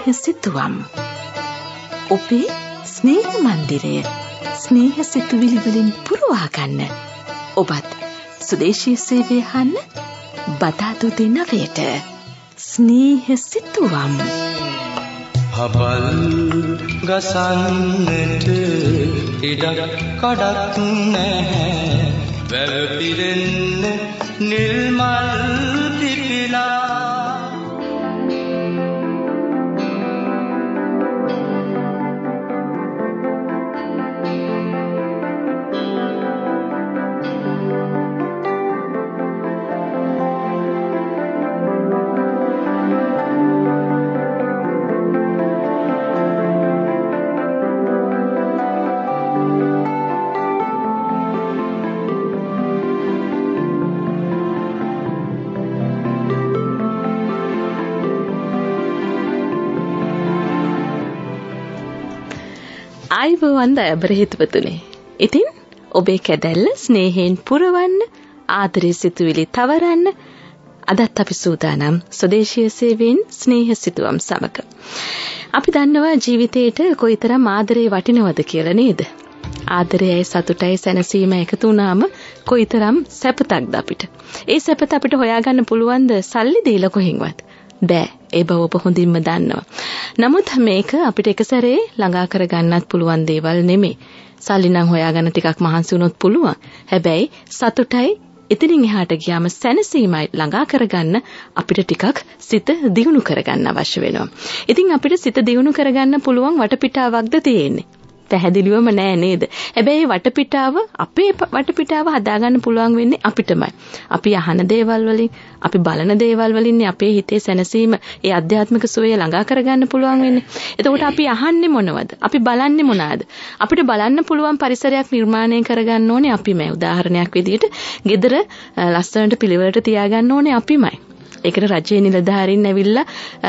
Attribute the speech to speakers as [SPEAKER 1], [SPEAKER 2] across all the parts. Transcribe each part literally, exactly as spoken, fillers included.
[SPEAKER 1] සිතුවම්. ඔබේ ස්නේහ මන්දිරය ස්නේහ සිතුවිලි වලින් පුරවා ගන්න. ඔබත් සුදේශීය සේවය අහන්න බදාදු දිනවයට ස්නේහ සිතුවම්.
[SPEAKER 2] හබල් ගසන්නට ඉඩක් කඩක් නැහැ, වැව පිරෙන්න නිල් මල් පිපිලා.
[SPEAKER 1] ආයිබෝවන් දයාබර හිතවතුනි. ඉතින් ඔබේ කැදැල්ල ස්නේහයෙන් පුරවන්න, ආදරේ සිතුවිලි තවරන්න අදත් අපි සූදානම් ස්වදේශීය සේවයෙන් ස්නේහ සිතුවම් සමග. අපි දන්නවා ජීවිතේට කොයිතරම් ආදරේ වටිනවද කියලා නේද? ආදරයයි සතුටයි සැනසීම එකතු වුණාම කොයිතරම් සැපතක්ද අපිට. ඒ සැපත අපිට හොයාගන්න පුළුවන්ද සල්ලි දීලා කොහෙන්වත්? බෑ. ඒ බව ඔබ හොඳින්ම දන්නවා. නමුත් මේක අපිට එක සැරේ ළඟා කරගන්නත් පුළුවන් දේවල් නෙමෙයි. සල්ලි නම් හොයාගන්න ටිකක් මහන්සි වුණොත් පුළුවන්. හැබැයි සතුටයි එතනින් එහාට ගියාම සැනසීමයි ළඟා කරගන්න අපිට ටිකක් සිත දියුණු කරගන්න අවශ්‍ය වෙනවා. ඉතින් අපිට සිත දියුණු කරගන්න පුළුවන් වටපිටාවක්ද තියෙන්නේ? පැහැදිලිවම නෑ නේද? හැබැයි වටපිටාව අපේ වටපිටාව හදාගන්න පුළුවන් වෙන්නේ අපිටමයි. අපි අහන දේවල් වලින්, අපි බලන දේවල් වලින් අපේ හිතේ සැනසීම, ඒ අධ්‍යාත්මික සුවය ළඟා කරගන්න පුළුවන් වෙන්නේ. එතකොට අපි අහන්නේ මොනවද? අපි බලන්නේ මොනවාද? අපිට බලන්න පුළුවන් පරිසරයක් නිර්මාණය කරගන්න ඕනේ අපිමයි. උදාහරණයක් විදිහට ගෙදර ලස්සනට පිළිවෙලට තියාගන්න ඕනේ අපිමයි. ඒකට රජයේ නිලධාරීන් ඇවිල්ලා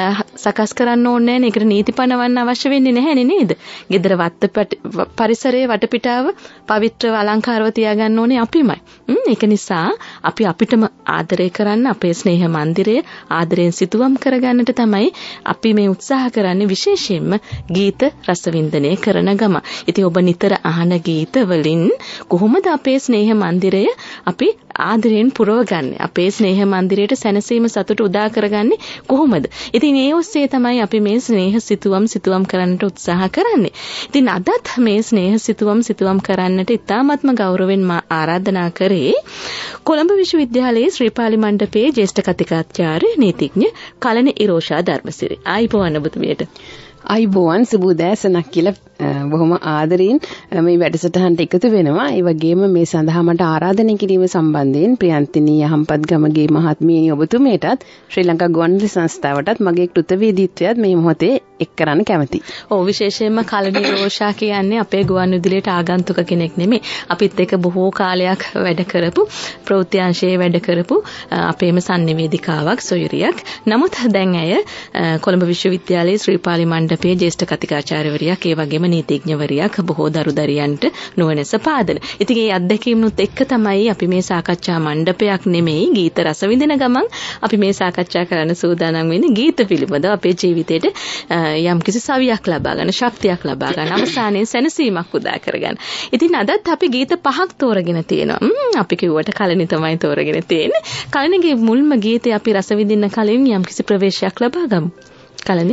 [SPEAKER 1] සකස් කරන්න ඕනේ නැහැ. ඒකට නීති පනවන්න අවශ්‍ය වෙන්නේ නැහැ නේද? ගෙදර වත්ත පරිසරයේ වටපිටාව පවිත්‍රව අලංකාරව තියාගන්න ඕනේ අපිමයි. ඒක නිසා අපි අපිටම ආදරය කරන්න, අපේ ස්නේහ මන්දිරය ආදරයෙන් සිතුවම් කරගන්නට තමයි අපි මේ උත්සාහ කරන්නේ, විශේෂයෙන්ම ගීත රසවින්දනය කරන ගම. ඉතින් ඔබ නිතර අහන ගීත වලින් කොහොමද අපේ ස්නේහ මන්දිරය අපි ආදරයෙන් පුරවගන්නේ? අපේ ස්නේහ මන්දිරයට සැනසීම සතුට උදා කරගන්නේ කොහොමද? ඉතින් ඒ ඔස්සේ තමයි අපි මේ ස්නේහ සිතුවම් සිතුවම් කරන්නට උත්සාහ කරන්නේ. ඉතින් අදත් මේ ස්නේහ සිතුවම් සිතුවම් කරන්නට ඉතාමත්ම ගෞරවයෙන් මා ආරාධනා කරේ කොළඹ විශ්වවිද්‍යාලයේ ශ්‍රීපාලි මණ්ඩපයේ ජ්‍යෙෂ්ඨ කතිකාචාර්ය නීතිඥ කලණ ඉරෝෂා ධර්මසිරි. ආයිබෝවන් ඔබතුමියට.
[SPEAKER 3] ආයිබෝවන් සුබෝදෑසනක් කියලා බොහොම ආදරෙන් මේ වැඩසටහනට එකතු වෙනවා. ඒ වගේම මේ සඳහා මට ආරාධනය කිරීම සම්බන්ධයෙන් ප්‍රියන්තිනී යහම්පත්ගමගේ මහත්මියනි ඔබතුමියටත් ශ්‍රී ලංකා ගුවන්විදුලි සංස්ථාවටත් මගේ කෘතවේදීත්වයත් මේ මොහොතේ එක් කරන්න කැමතියි.
[SPEAKER 1] ඔව්, විශේෂයෙන්ම කලණ ඉරෝෂා කියන්නේ අපේ ගුවන්විදුලියට ආගන්තුක කෙනෙක් නෙමෙයි. අපිත් එක්ක බොහෝ කාලයක් වැඩ කරපු, ප්‍රවෘත්ති වැඩ කරපු අපේම සංනිවේදිකාවක්, සොයුරියක්. නමුත් දැන් ඇය කොළඹ විශ්වවිද්‍යාලයේ ශ්‍රීපාලි මණ්ඩපයේ ජ්‍යෙෂ්ඨ කතිකාචාර්යවරියක්, ඒ වගේම නීතිඥවරියක්, බොහෝ දරු දරියන්ට නුවණැස පාදන. ඉතින් මේ අත්දැකීම්නුත් එක්ක තමයි අපි මේ සාකච්ඡා මණ්ඩපයක් නෙමෙයි, ගීත රස විඳින ගමන් අපි මේ සාකච්ඡා කරන්න සූදානම් වෙන්නේ ගීත පිළිබඳව. අපේ ජීවිතේට යම් කිසි සවියක් ලබා ගන්න, ශක්තියක් ලබා ගන්න, අවසානයේ සැනසීමක් උදා කරගන්න. ඉතින් අදත් අපි ගීත පහක් තෝරගෙන තියෙනවා. අපි කිව්වට කලණි තමයි තෝරගෙන තියෙන්නේ. කලණිගේ මුල්ම ගීතය අපි රස විඳින්න කලින් යම් කිසි ප්‍රවේශයක් ලබා ගමු. කලණි,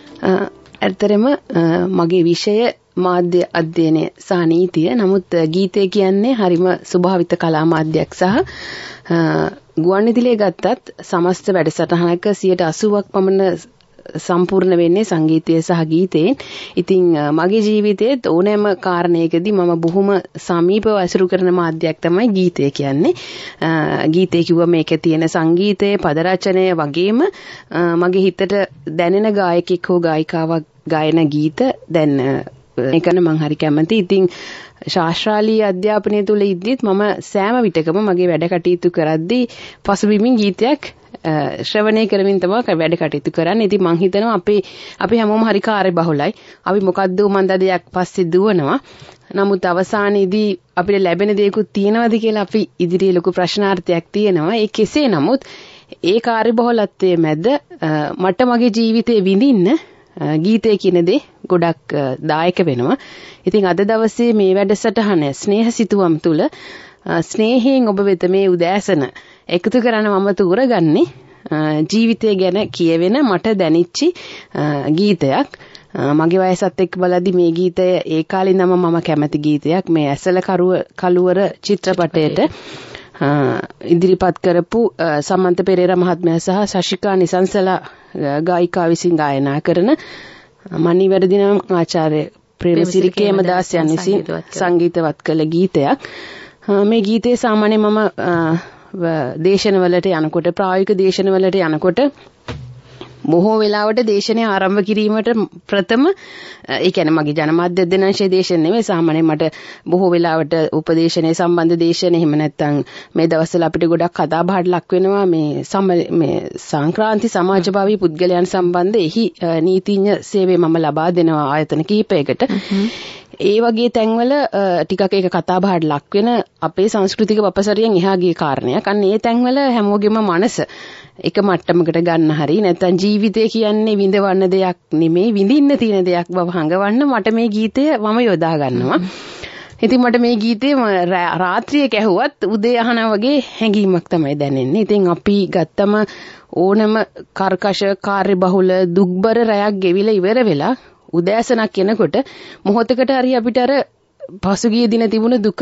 [SPEAKER 3] ඇත්තරම මගේ විෂය මාධ්‍ය අධ්‍යයනය සහ නීතිය. නමුත් ගීතය කියන්නේ හරිම ස්වභාවිත කලා මාධ්‍යයක් සහ ගුවන්විදුලියේ ගත්තත් සමස්ත වැඩසටහනක සියයට අසූවක් පමණ සම්පූර්ණ වෙන්නේ සංගීතය සහ ගීතයෙන්. ඉතින් මගේ ජීවිතයේ ඕනෑම කාරණයකදී මම බොහොම සමීපව ඇසුරු කරන මාධ්‍යයක් තමයි ගීතය කියන්නේ. ගීතය කිව්ව මේකේ තියෙන සංගීතයේ පද රචනය වගේම මගේ හිතට දැනෙන ගායකෙක් හෝ ගායිකාවක් ගායන ගීත දැන් ඒකන මම හරි කැමතියි. ඉතින් ශාස්ත්‍රාලීය අධ්‍යාපනය තුල ඉද්දිත් මම සෑම විටකම මගේ වැඩ කටයුතු කරද්දී පසුබිමින් ගීතයක් ශ්‍රවණය කරමින් තමයි වැඩ කටයුතු කරන්නේ. ඉතින් මම හිතනවා අපි අපි හැමෝම හරි කාර්යබහුලයි. අපි මොකද්ද මන්ද දෙයක් පස්සේ දුවනවා. නමුත් අවසානයේදී අපිට ලැබෙන දේකුත් තියෙනවද කියලා අපි ඉදිරියේ ලොකු ප්‍රශ්නාර්ථයක් තියෙනවා. ඒ කෙසේ නමුත් ඒ කාර්යබහුලත්වයේ මැද මට මගේ ජීවිතේ විඳින්න ගීතය කියන දේ ගොඩක් දායක වෙනවා. ඉතින් අද දවසේ මේ වැඩසටහන ස්නේහ සිතුවම් තුල ස්නේහයෙන් ඔබ වෙත මේ උදෑසන එකතු කරන මම තෝරගන්නේ ජීවිතය ගැන කියවෙන මට දැනිච්ච ගීතයක්. මගේ වයසත් එක්ක බලද්දි මේ ගීතය ඒ කාලේ ඉඳන්ම මම කැමති ගීතයක්. මේ ඇසල කළුවර චිත්‍රපටයට ඉදිරිපත් කරපු සමන්ත පෙරේරා මහත්මයා සහ ශශිකා නිසංසලා ගායිකා විසින් ගායනා කරන මණිවැරදිනම් ආචාර්ය ප්‍රේමසිරි කේමදාසයන් විසින් සංගීතවත් කළ ගීතයක්. මේ ගීතේ සාමාන්‍යයෙන් මම දේශනවලට යනකොට ප්‍රායෝගික දේශනවලට යනකොට බොහෝ වෙලාවට දේශනය ආරම්භ කිරීමට ප්‍රථම ඒ කියන්නේ මගේ ජනමාධ්‍ය අධ්‍යයනංශයේ දේශන නෙමෙයි සාමාන්‍යයෙන් මට බොහෝ වෙලාවට උපදේශනයේ සම්බන්ධ දේශන එහෙම නැත්නම් මේ දවස්වල අපිට ගොඩක් කතා බහට ලක් වෙනවා මේ මේ සංක්‍රාන්ති සමාජභාවී පුද්ගලයන් සම්බන්ධ එහි නීතිඥ සේවය මම ලබා දෙනවා ආයතන කිහිපයකට. ඒ වගේ තැන්වල ටිකක් ඒක කතා බහට ලක් වෙන අපේ සංස්කෘතික වපසරියෙන් එහා ගිය කාරණයක්. අන්න ඒ තැන්වල හැමෝගෙම මනස එක මට්ටමකට ගන්න හරි නැත්නම් ජීවිතය කියන්නේ විඳවන්න දෙයක් නෙමෙයි විඳින්න තියෙන දෙයක් බව හඟවන්න මට මේ ගීතය මම යොදා ගන්නවා. ඉතින් මට මේ ගීතේ රාත්‍රියක ඇහුවත් උදේ අහනා වගේ හැඟීමක් තමයි දැනෙන්නේ. ඉතින් අපි ගත්තම ඕනම කර්කශ කාර්යබහුල දුක්බර රැයක් ගෙවිලා ඉවර වෙලා උදෑසනක් එනකොට මොහොතකට හරි අපිට අර පසුගිය දින තිබුණ දුක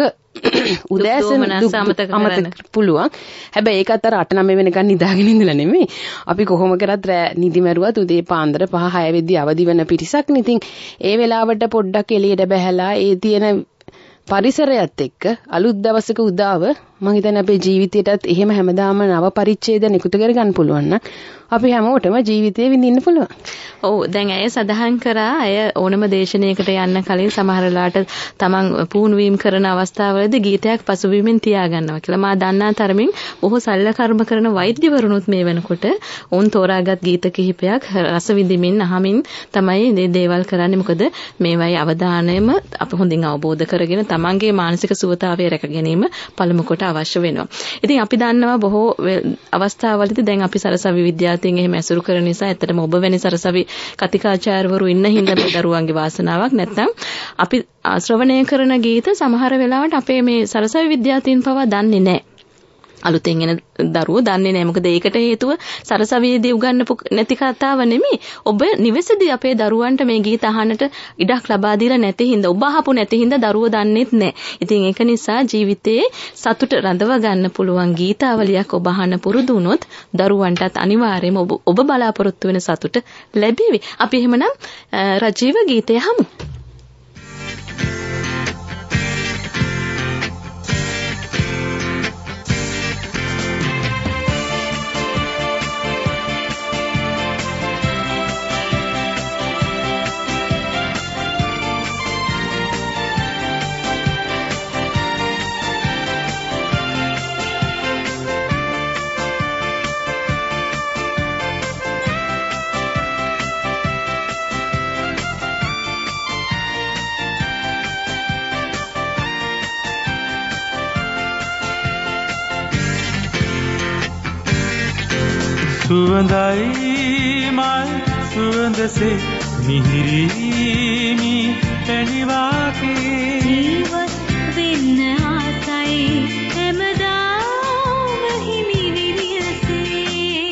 [SPEAKER 3] උදෑසන දුක අමතක පුළුවන්. හැබැයි ඒකත් අර අට නවය වෙනකන් නිදාගෙන ඉඳලා නෙමෙයි. අපි කොහොම කරත් රෑ නිදි මරුවත් උදේ පාන්දර පහ හය වෙද්දී අවදි වෙන පිරිසක් නේ. ඉතින් ඒ වෙලාවට පොඩ්ඩක් එළියට බැහැලා ඒ තියෙන පරිසරයත් එක්ක අලුත් දවසක උදාව මම හිතන්නේ අපේ ජීවිතයටත් එහෙම හැමදාම නව පරිච්ඡේදන එකතු කරගන්න පුළුවන් නම් අපි හැමෝටම ජීවිතේ විඳින්න පුළුවන්.
[SPEAKER 1] ඔව් දැන් ඇය සඳහන් කරා අය ඕනම දේශනයකට යන්න කලින් සමහර වෙලාවට තමන් පුහුණුවීම් කරන අවස්ථාවලදී ගීතයක් පසුබිමින් තියාගන්නවා කියලා. මා දන්නා තරමින් ඔහු සල්ල කර්ම කරන වෛද්‍යවරුනුත් මේ වෙනකොට ඔවුන් තෝරාගත් ගීත කිහිපයක් රස විඳින්මින් අහමින් තමයි මේ දේවල් කරන්නේ. මොකද මේවයි අවධානයම අප හොඳින් අවබෝධ කරගෙන තමන්ගේ මානසික සුවතාවය රැක ගැනීම පළමු කොට අවශ්‍ය වෙනවා. ඉතින් අපි දන්නවා බොහෝ අවස්ථාවලදී දැන් අපි සරසවි විද්‍යාර්ථීන් එහෙම ඇසුරු කරන නිසා ඇත්තටම ඔබ වැනි සරසවි කතිකාචාර්යවරු ඉන්න හින්දා මේ දරුවන්ගේ වාසනාවක්. නැත්නම් අපි ශ්‍රවණය කරන ගීත සමහර වෙලාවට අපේ මේ සරසවි විද්‍යාර්ථීන් පවා දන්නේ නැහැ. අලුතෙන් එන දරුවෝ දන්නේ නැහැ. මොකද ඒකට හේතුව සරසවියේදී උගන්වපු නැති කතාව නෙමෙයි. ඔබ නිවසේදී අපේ දරුවන්ට මේ ගීත අහන්නට ඉඩක් ලබා දීලා නැති හින්දා ඔබ අහපු නැති හින්දා දරුවෝ දන්නේත් නැහැ. ඉතින් ඒක නිසා ජීවිතයේ සතුට රඳව ගන්න පුළුවන් ගීතාවලියක් ඔබ අහන්න පුරුදු වුණොත් දරුවන්ටත් අනිවාර්යයෙන්ම ඔබ ඔබ බලාපොරොත්තු වෙන සතුට ලැබෙවි. අපි එහෙමනම් රජීව ගීතය අහමු.
[SPEAKER 4] සුවඳයි මල් සුවඳසේ මිහිරිමි පැණිවාකේ
[SPEAKER 5] ජීවත් වෙන්න ආසයි හැමදාම හිමිවිරියසේ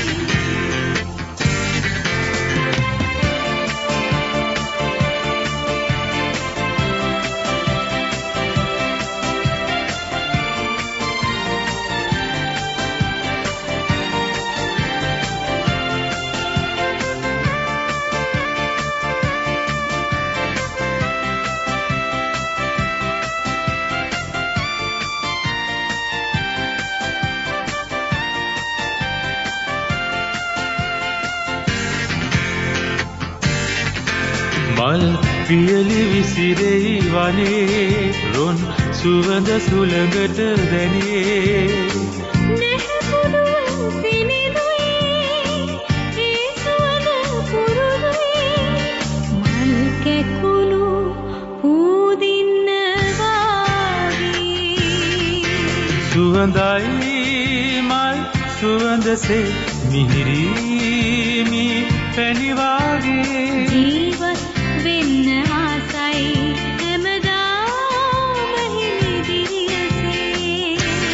[SPEAKER 4] මල් පියලි විසිරෙයි වනේ රොන් සුවඳ සුළඟට දැනේ
[SPEAKER 5] නැහැපුඩුවන් සිනිඳුයි ඒ සුවඳ පුරුදුයි මල් කැකුළු පූදින්න වාගේ
[SPEAKER 4] සුවඳයි මල් සුවඳසේ මිහිරිමි පැණි වාගේ
[SPEAKER 5] ජීවත් වෙන්න ආසයි හැමදාම හිමිදිරියසේ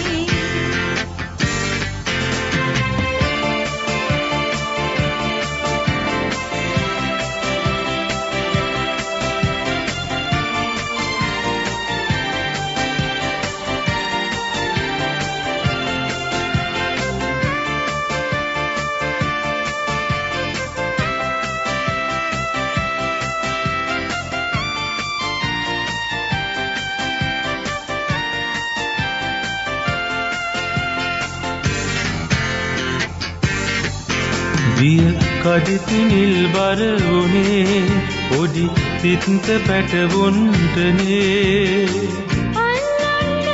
[SPEAKER 4] දිය කඩිති නිල් බර වුණේ පොඩි සිත්ත පැටවුන්ටනේ
[SPEAKER 5] අල්ලන්න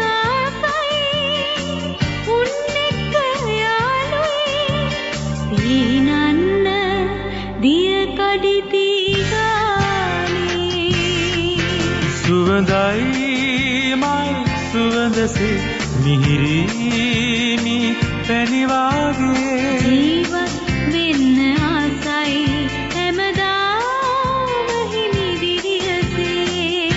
[SPEAKER 5] ආසයි උන් එක්ක යාළුවේ පීනන්න දිය කඩිති ගානේ
[SPEAKER 4] සුවඳයි මල් සුවඳසේ මිහිරි පැණි වාගේ
[SPEAKER 5] ජීවත් වෙන්න ආසයි හැමදාම හිමිදිරියසේ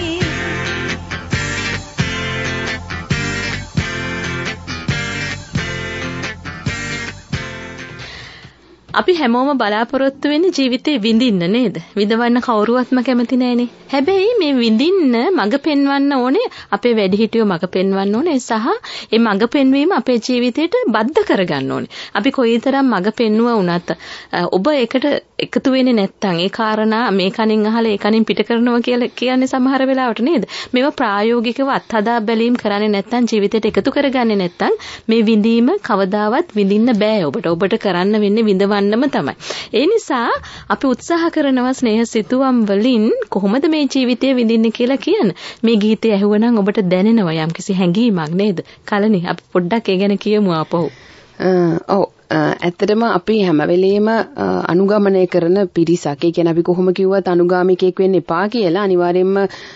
[SPEAKER 1] අපි හැමෝම බලාපොරොත්තු වෙන්නේ ජීවිතේ විඳින්න නේද? විඳවන්න කවුරුවත්ම කැමති නැහනේ. හැබැයි මේ විඳින්න මඟ පෙන්වන්න ඕනේ අපේ වැඩිහිටියෝ මඟ පෙන්වන්න ඕනේ සහ ඒ මඟ පෙන්වීම අපේ ජීවිතයට බද්ධ කරගන්න ඕනේ. අපි කොයිතරම් මඟ පෙන්නුවා වුණත් ඔබ ඒකට එකතු වෙන්නේ නැත්නම් ඒ කාරණා මේ කනින් අහලා ඒ කනින් පිට කරනවා කියලා කියන්නේ සමහර වෙලාවට නේද? මේවා ප්‍රායෝගිකව අත්හදා බැලීම් කරන්නේ නැත්නම් ජීවිතයට එකතු කරගන්නේ නැත්නම් මේ විඳීම කවදාවත් විඳින්න බෑ ඔබට. ඔබට කරන්න වෙන්නේ විඳවන්නම තමයි. ඒ නිසා අපි උත්සාහ කරනවා ස්නේහ සිතුවම් වලින් කොහොමද මේ ජීවිතය විඳින්නේ කියලා කියන. මේ ගීතය ඇහුවනම් ඔබට දැනෙනවා යම්කිසි හැඟීමක් නේද? කලනේ අපි පොඩ්ඩක් ඒ ගැන කියමු ආපහු.
[SPEAKER 3] ඔව් ඇත්තටම අපි හැම වෙලෙම අනුගමනය කරන පිරිසක්. ඒ කියන්නේ අපි කොහොම කිව්වත් අනුගාමිකයෙක් වෙන්න එපා කියලා අනිවාර්යයෙන්ම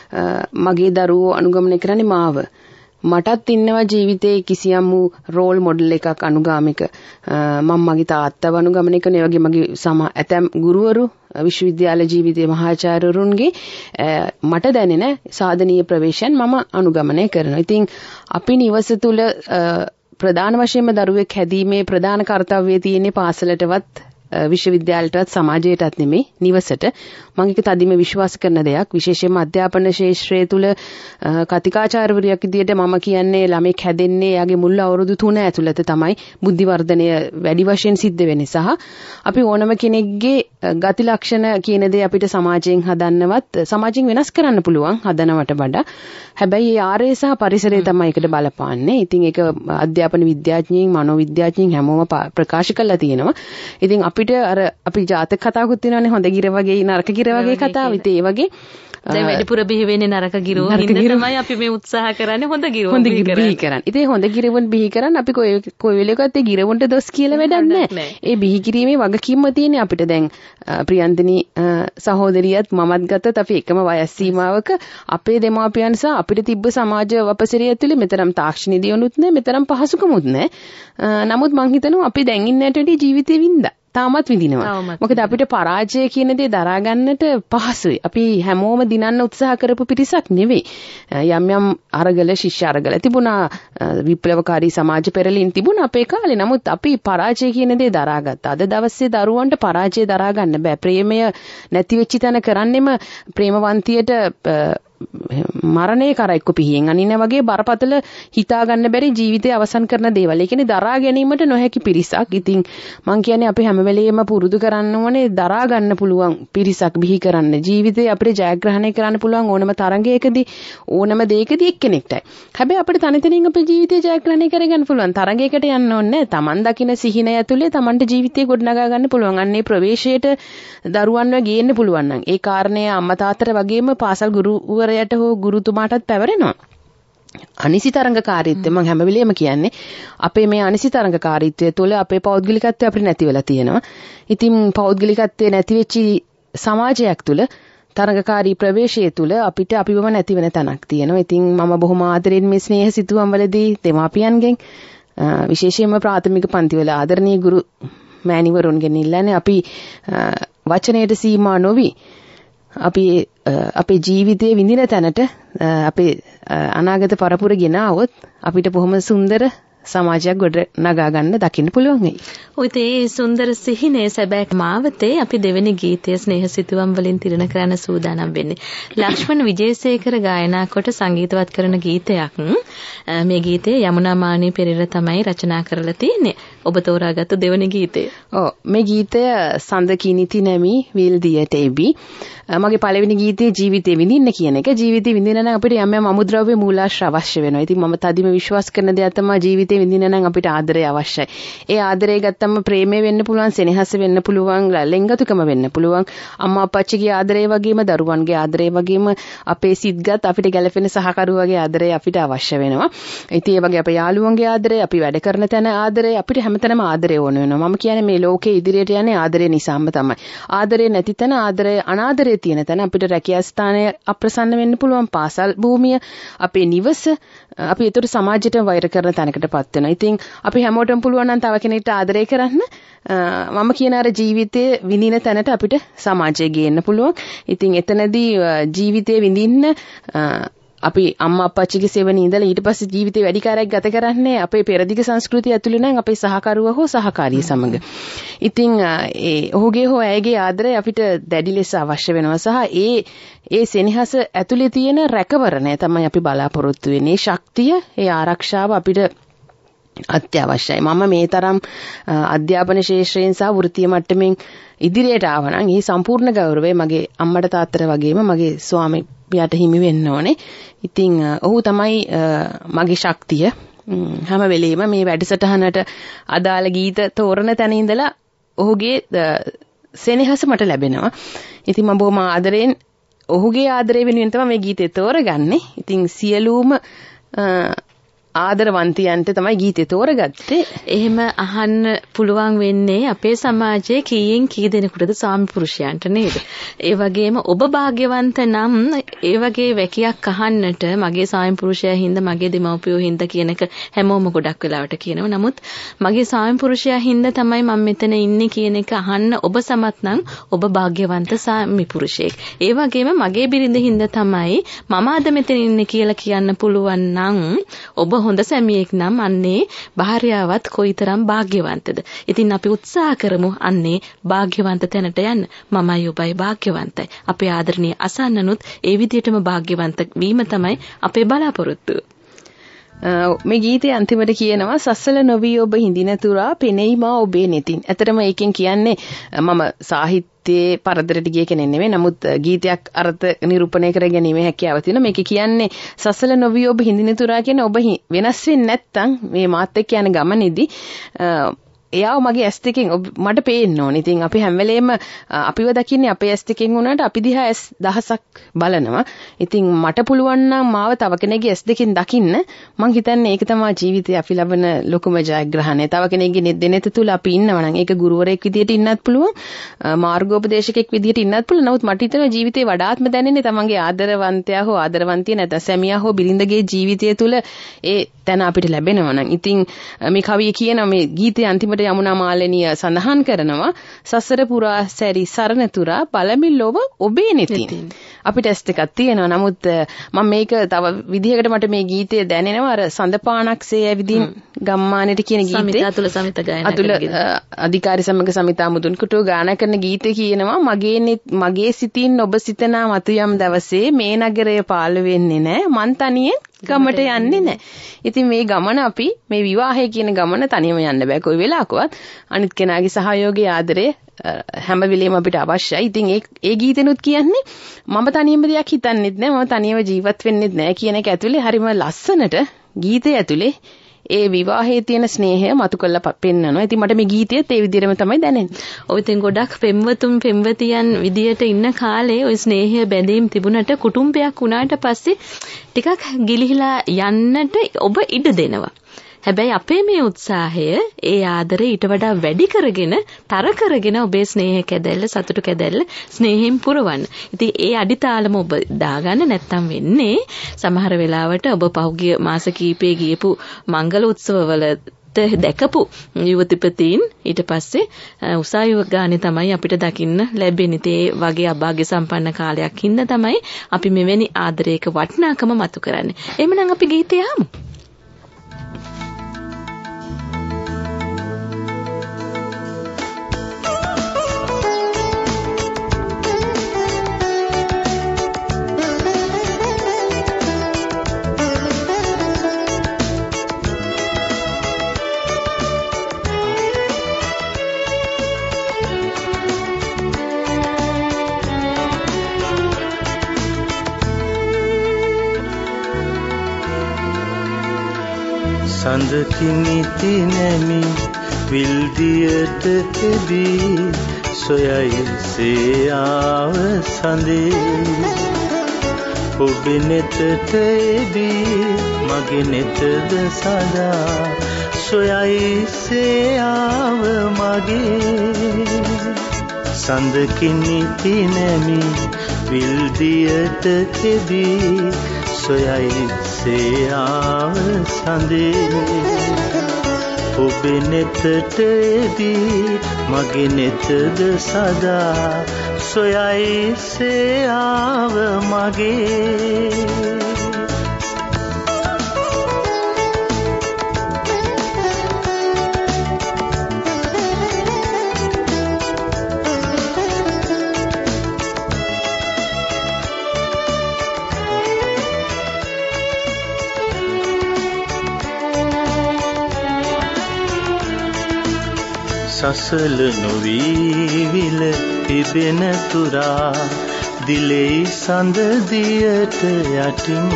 [SPEAKER 3] මගේ දරුවෝ අනුගමනය කරන්නේ මාව. මටත් ඉන්නවා ජීවිතේ කිසියම් වූ රෝල් මොඩල් එකක් අනුගාමික. මම මගේ තාත්තව අනුගමනය කරන ඒ වගේ මගේ සම ඇතැම් ගුරුවරු විශ්වවිද්‍යාල ජීවිතයේ මහාචාර්යවරුන්ගේ මට දැනෙන සාධනීය ප්‍රවේශයන් මම අනුගමනය කරනවා. ඉතින් අපි නිවස තුල ප්‍රධාන වශයෙන්ම දරුවෙක් හැදීමේ ප්‍රධාන කර්තව්‍යය තියෙන්නේ පාසලටවත් විශ්වවිද්‍යාලයටවත් සමාජයටත් නෙමෙයි නිවසට. මම ඒක තදින්ම විශ්වාස කරන දෙයක්. විශේෂයෙන්ම අධ්‍යාපන ශාස්ත්‍රය තුල කතිකාචාර්යවරියක් විදියට මම කියන්නේ ළමෙක් හැදෙන්නේ එයාගේ මුල් අවුරුදු තුන ඇතුළත තමයි බුද්ධි වර්ධනය වැඩි වශයෙන් සිද්ධ වෙන්නේ. සහ අපි ඕනම කෙනෙක්ගේ ගති ලක්ෂණ කියන දේ අපිට සමාජයෙන් හදන්නවත් සමාජයෙන් වෙනස් කරන්න පුළුවන් හදනවට වඩා. හැබැයි ඒ ආරේ සහ පරිසරය තමයි ඒකට බලපාන්නේ. ඉතින් ඒක අධ්‍යාපන විද්‍යාඥයින් මනෝවිද්‍යාඥයින් හැමෝම ප්‍රකාශ කරලා තියෙනවා. ඉතින් අපිට අර අපි ජාතක කතාවකුත් තියෙනවානේ හොඳ ගිර වගේ නරක ගිර වගේ කතාව. ඉතින් ඒ වගේ
[SPEAKER 1] දැන් වැඩිපුර බිහි වෙන්නේ නරක ගිරෝ හින්දා තමයි අපි මේ උත්සාහ කරන්නේ හොඳ ගිරෝ
[SPEAKER 3] හොඳ ගිර බිහි කරන්න. ඉතින් හොඳ ගිරවුන් බිහි කරන්න අපි කොයි කොයි වෙලෙකත් ඒ ගිරවුන්ට දොස් කියලා වැඩක් නැහැ. ඒ බිහි කිරීමේ වගකීම තියෙන්නේ අපිට. දැන් ප්‍රියන්තනි සහෝදරියත් මමත් ගත්තත් අපි එකම වයස් සීමාවක අපේ දෙමාපියන් සහ අපිට තිබ්බ සමාජ වපසරිය ඇතුලේ මෙතරම් තාක්ෂණික දියුණුත් නැහැ, මෙතරම් පහසුකමුත් නැහැ. නමුත් මං හිතනවා අපි දැන් ඉන්නට වැඩි ජීවිතේ වින්දා. තාමත් විඳිනවා. මොකද අපිට පරාජය කියන දේ දරා ගන්නට පහසුයි. අපි හැමෝම දිනන්න උත්සාහ කරපු පිරිසක් නෙවෙයි. යම් යම් අරගල ශිෂ්‍ය අරගල තිබුණා, විප්ලවකාරී සමාජ පෙරලින් තිබුණා අපේ කාලේ. නමුත් අපි පරාජය කියන දේ දරාගත්තා. අද දවසේ දරුවන්ට පරාජය දරා ගන්න බෑ. ප්‍රේමය නැති වෙච්ච තැන කරන්නෙම ප්‍රේමවන්තියට මරණය කරා එක්ක පිහියෙන් අනින වගේ බරපතල හිතා ගන්න බැරි ජීවිතය අවසන් කරන දේවල්. ඒ කියන්නේ දරා ගැනීමට නොහැකි පිරිසක්. ඉතින් මං කියන්නේ අපි හැම වෙලෙම පුරුදු කරන්න ඕනේ දරා ගන්න පුළුවන් පිරිසක් බිහි කරන්න. ජීවිතේ අපිට ජයග්‍රහණය කරන්න පුළුවන් ඕනම තරඟයකදී ඕනම දෙයකදී එක්කෙනෙක්ටයි. හැබැයි අපිට තනිතනින් අපේ ජීවිතය ජයග්‍රහණය කරගන්න පුළුවන්. තරඟයකට යන්න ඕනේ. Taman දකින සිහිනය ඇතුලේ Tamanට ජීවිතය ගොඩනගා ගන්න පුළුවන්. අන්නේ ප්‍රවේශයට දරුවන්ව ගේන්න පුළුවන් නම් ඒ කාරණේ අම්මා තාත්තට වගේම පාසල් ගුරුවරයාට හෝ ගුරුතුමාටත් පැවරෙනවා. අනිසි තරංගකාරීත්වය මම හැම වෙලෙම කියන්නේ අපේ මේ අනිසි තරංගකාරීත්වය තුළ අපේ පෞද්ගලිකත්වය අපිට නැති වෙලා තියෙනවා. ඉතින් පෞද්ගලිකත්වය නැති වෙච්ච සමාජයක් තුළ තරංගකාරී ප්‍රවේශය තුළ අපිට අපිවම නැති වෙන තැනක් තියෙනවා. ඉතින් මම බොහොම ආදරෙන් මේ ස්නේහ සිතුවම් වලදී දෙමාපියන්ගෙන් විශේෂයෙන්ම ප්‍රාථමික පන්තිවල ආදරණීය ගුරු මෑණිවරුන්ගෙන් ඉල්ලන්නේ අපි වචනයට සීමා නොවි අපි අපේ ජීවිතයේ විඳින තැනට අපේ අනාගත පරපුර ගෙන આવොත් අපිට බොහොම සුන්දර සමාජයක් ගොඩ නගා ගන්න දකින්න පුළුවන් වෙයි.
[SPEAKER 1] ඔය තේ සුන්දර සිහිනේ සැබෑ මාවතේ අපි දෙවෙනි ගීතය ස්නේහසිතුවම් වලින් තිරණ කරන්න සූදානම් වෙන්නේ. ලක්ෂ්මන් විජේසේකර ගායනා කොට සංගීතවත් කරන ගීතයක්. මේ ගීතේ යමුනා මානී පෙරේරා තමයි රචනා කරලා තියෙන්නේ. ඔබ තෝරාගත්තු දෙවෙනි ගීතය.
[SPEAKER 3] ඔව් මේ ගීතය සඳ කිනිති නැමි විල් දියට එබි. මගේ පළවෙනි ගීතයේ ජීවිතේ විඳින්න කියන එක. ජීවිතේ විඳින්න නම් අපිට යම් යම් අමුද්‍රව්‍ය මූලාශ්‍ර අවශ්‍ය වෙනවා. ඉතින් මම තදිම විශ්වාස කරන දෙයක් තමයි ජීවිතේ විඳින්න නම් අපිට ආදරය අවශ්‍යයි. ඒ ආදරය ගත්තම ප්‍රේමය වෙන්න පුළුවන්, සෙනෙහස වෙන්න පුළුවන්, ලෙන්ගතුකම වෙන්න පුළුවන්. අම්මා අප්පච්චිගේ ආදරය වගේම දරුවන්ගේ ආදරය වගේම අපේ සිත්ගත් අපිට ගැළපෙන සහකරු වගේ ආදරය අපිට අවශ්‍ය වෙනවා. ඉතින් ඒ වගේ අපේ යාළුවන්ගේ ආදරය, අපි වැඩ කරන තැන ආදරය, අපිට හැමතැනම ආදරය ඕන වෙනවා. මම කියන්නේ මේ ලෝකේ ඉදිරියට යන්නේ ආදරය නිසාම තමයි. ආදරය නැති තැන, ආදරය අනාදරය තියෙන තැන අපිට රැකියා ස්ථානය අප්‍රසන්න වෙන්න පුළුවන්. පාසල් භූමිය, අපේ නිවස, අපි ඒතර සමාජයට වෛර කරන තැනකටපත් වෙනවා. ඉතින් අපි හැමෝටම පුළුවන් නම් තව කෙනෙක්ට ආදරය කරන්න මම කියන අර ජීවිතයේ විඳින තැනට අපිට සමාජය ගේන්න පුළුවන්. ඉතින් එතනදී ජීවිතයේ විඳින්න අපි අම්මා අප්පච්චිගේ සෙවණේ ඉඳලා ඊට පස්සේ ජීවිතේ වැඩි කාලයක් ගත කරන්නේ අපේ පෙරදිග සංස්කෘතිය ඇතුළේ නම් අපේ සහකරුවා හෝ සහකාරිය සමග. ඉතින් ඒ ඔහුගේ හෝ ඇයගේ ආදරය අපිට දැඩි ලෙස අවශ්‍ය වෙනවා සහ ඒ ඒ සෙනෙහස ඇතුළේ තියෙන රැකවරණය තමයි අපි බලාපොරොත්තු වෙන්නේ. ශක්තිය, ඒ ආරක්ෂාව අපිට අත්‍යවශ්‍යයි. මම මේ තරම් අධ්‍යාපන ශාස්ත්‍රයෙන් සහ වෘත්තීය මට්ටමින් ඉදිරියට ආව නම් ඒ සම්පූර්ණ ගෞරවය මගේ අම්මට තාත්තට වගේම මගේ ස්වාමියාට හිමි වෙන්න ඕනේ. ඉතින් ඔහු තමයි මගේ ශක්තිය. හැම වෙලෙම මේ වැඩසටහනට අදාළ ගීත තෝරන තැන ඉඳලා ඔහුගේ සෙනෙහස මට ලැබෙනවා. ඉතින් මම බොහොම ආදරෙන් ඔහුගේ ආදරය වෙනුවෙන් තමයි මේ ගීතේ තෝරගන්නේ. ඉතින් සියලුම ආදරවන්තයන්ට තමයි ගීතේ තෝරගත්තේ.
[SPEAKER 1] එහෙම අහන්න පුළුවන් වෙන්නේ අපේ සමාජයේ කීයෙන් කී දෙනෙකුටද ස්වාමි පුරුෂයන්ට නේද? ඒ වගේම ඔබ භාග්‍යවන්ත නම් ඒ වගේ වැකියක් අහන්නට මගේ ස්වාමි පුරුෂයා හින්දා මගේ දෙමව්පියෝ හින්දා කියන එක හැමෝම ගොඩක් වෙලාවට කියනවා. නමුත් මගේ ස්වාමි පුරුෂයා හින්දා තමයි මම මෙතන ඉන්නේ කියන එක අහන්න ඔබ සමත් නම් ඔබ භාග්‍යවන්ත ස්වාමි පුරුෂයෙක්. ඒ වගේම මගේ බිරිඳ හින්දා තමයි මම අද මෙතන ඉන්නේ කියලා කියන්න පුළුවන් නම් ඔබ හොඳ සැමියෙක් නම් අන්නේ භාර්යාවත් කොයිතරම් භාග්‍යවන්තද. ඉතින් අපි උත්සාහ කරමු අන්නේ භාග්‍යවන්ත තැනට යන්න. මමයි ඔබයි භාග්‍යවන්තයි. අපේ ආදරණීය අසන්නනුත් ඒ විදිහටම භාග්‍යවන්ත වීම තමයි අපේ බලාපොරොත්තුව.
[SPEAKER 3] මේ ගීතේ අන්තිමට කියනවා සස්සල නොවි ඔබ හිඳින තුරා පෙනෙයි මා ඔබේ නෙතින්. ඇත්තටම ඒකෙන් කියන්නේ මම සාහිත්‍යයේ පරතරට ගිය කෙනෙක් නෙමෙයි. නමුත් ගීතයක් අර්ථ නිරූපණය කර ගැනීම හැකියාව තියෙනවා. මේක කියන්නේ සස්සල නොවි ඔබ හිඳින තුරා කියන්නේ ඔබ වෙනස් වෙන්නේ නැත්තම් මේ මාත් එක්ක යන ගමනේදී එයාව මගේ ඇස් දෙකෙන් මට පේන්න ඕනේ. ඉතින් අපි හැම වෙලේම අපිව දකින්නේ අපේ ඇස් දෙකෙන් වුණාට අපි දිහා ඇස් දහසක් බලනවා. ඉතින් මට පුළුවන් නම් මාව තව කෙනෙක්ගේ ඇස් දෙකෙන් දකින්න මං හිතන්නේ ඒක තමයි ජීවිතේ අපි ලබන ලොකුම ජයග්‍රහණය. තව කෙනෙක්ගේ දෙනෙත තුල අපි ඉන්නවා නම් ඒක ගුරුවරයෙක් විදියට ඉන්නත් පුළුවන්, මාර්ගෝපදේශකෙක් විදියට ඉන්නත් පුළුවන්. නමුත් මට හිතෙනවා ජීවිතේ වඩාත්ම දැනෙන්නේ තමන්ගේ ආදරවන්තයා හෝ ආදරවන්තිය නැත්නම් සැමියා හෝ බිරිඳගේ ජීවිතය තුල ඒ තැන අපිට ලැබෙනවා නම්. ඉතින් මේ කවිය කියන මේ ගීතයේ අන්තිමට යමුනා මාලනිය සඳහන් කරනවා සසර පුරා සැරි සරණ තුරා බලමින් ලොව ඔබේ නෙතින්. අපිට ඇස් දෙකක් තියෙනවා. නමුත් මම මේක තව විදිහකට මට මේ ගීතය දැනෙනවා අර සඳපානක්සේ ඇවිදින් ගම්මානෙට කියන ගීතේ.
[SPEAKER 1] සමිතා තුල සමිත ගායනා
[SPEAKER 3] අතුල අධිකාරි සමග සමිතා මුදුන් කුටුව ගායනා කරන ගීතේ කියනවා මගේ මගේ සිතින් ඔබ සිතනා මතු යම් දවසේ මේ නගරය පාළු වෙන්නේ නැහැ මං තනියෙන් ගමට යන්නේ නැහැ. ඉතින් මේ ගමන අපි මේ විවාහය කියන ගමන තනියම යන්න බෑ. කොයි වෙලාවකවත් අනිත් කෙනාගේ සහයෝගය ආදරය හැම වෙලෙම අපිට අවශ්‍යයි. ඉතින් ඒ ඒ ගීතෙනුත් කියන්නේ මම තනියම දෙයක් හිතන්නෙත් නෑ, මම තනියම ජීවත් වෙන්නෙත් නෑ කියන එක ඇතුලේ හරිම ලස්සනට ගීතය ඇතුලේ ඒ විවාහයේ තියෙන ස්නේහය මතු කරලා පෙන්නනවා. ඉතින් මට මේ ගීතයත් ඒ විදිහටම තමයි දැනෙන්නේ.
[SPEAKER 1] ඔය ඉතින් ගොඩක් පෙම්වතුන් පෙම්වතියන් විදියට ඉන්න කාලේ ওই ස්නේහය බැඳීම් තිබුණට කුටුම්බයක් වුණාට පස්සේ ටිකක් ගිලිහිලා යන්නට ඔබ ඉඩ දෙනවා. හැබැයි අපේ මේ උත්සාහය ඒ ආදරේ ඊට වඩා වැඩි කරගෙන තර කරගෙන ඔබේ ස්නේහ කැදැල්ල සතුටු කැදැල්ල ස්නේහයෙන් පුරවන්න. ඉතින් ඒ අඩිතාලම ඔබ දාගන්න නැත්තම් වෙන්නේ සමහර වෙලාවට ඔබ පහුගිය මාස කීපේ ගියපු මංගල උත්සවවල ඇත්ත දැකපු යුවතිපතීන් ඊට පස්සේ උසාවිය ගානේ තමයි අපිට දකින්න ලැබෙන්නේ. ඒ වගේ අභාග්‍ය සම්පන්න කාලයක් හින්දා තමයි අපි මෙවැනි ආදරයක වටිනාකම මතු කරන්නේ. එහෙමනම් අපි ගීතය අහමු.
[SPEAKER 2] සඳ කිමිති නැමි විල්දියට එදී සොයයි සේආව සඳේ ඔබේ නෙතට එදී මගේ නෙතද සදා සොයයි සේආව මගේ සඳ කිමිති නැමි විල්දියට එදී සොයයි සේආව සඳේ ඔබේ නෙතට එදී මගේ නෙතද සදා සොයයි සේආව මගේ සසල නොවී විල තිබෙන තුරා දිලෙයි සඳ දියට යටින්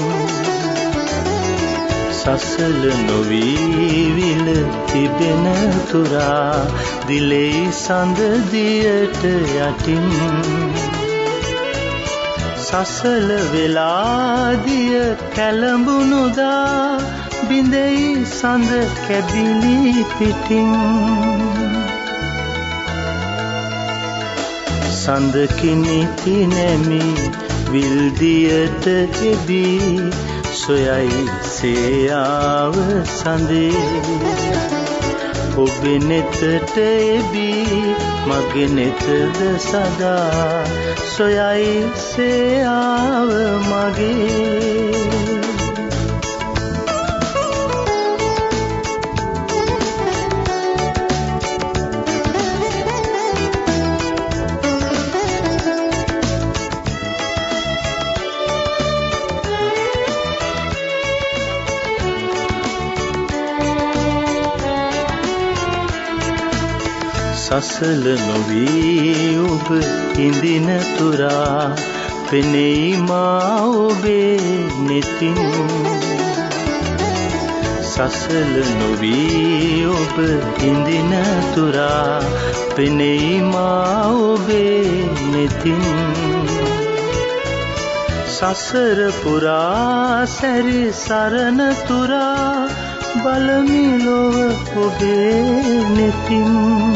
[SPEAKER 2] සසල නොවී විල තිබෙන තුරා දිලෙයි සඳ දියට යටින් සසල වෙලා දිය කැළඹුණුදා බිඳෙයි සඳ කැබිලි පිටින් සඳ කිනිති නැමි විල්දියට එදී සොයයි සේආව සඳේ ඔබේ නෙතට එදී මගේ නෙතද සදා සොයයි සේආව මගේ සසල නොවී ඔබ ඉඳින තුරා පෙනෙයි මා ඔබේ නෙතින් සසල නොවී ඔබ ඉඳින තුරා පෙනෙයි මා ඔබේ නෙතින් සසර පුරා සැරි සරණ තුරා බලමි ලොව ඔබේ නෙතින්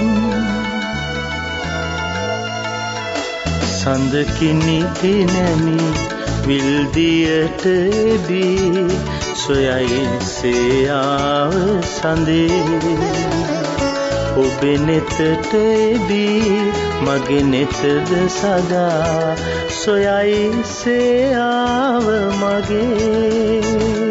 [SPEAKER 2] සඳ කිනිති නැමි විල්දියට එදී සොයයි සේආව සඳේ ඔබේ නෙතට එදී මගේ නෙතද සදා සොයයි සේආව මගේ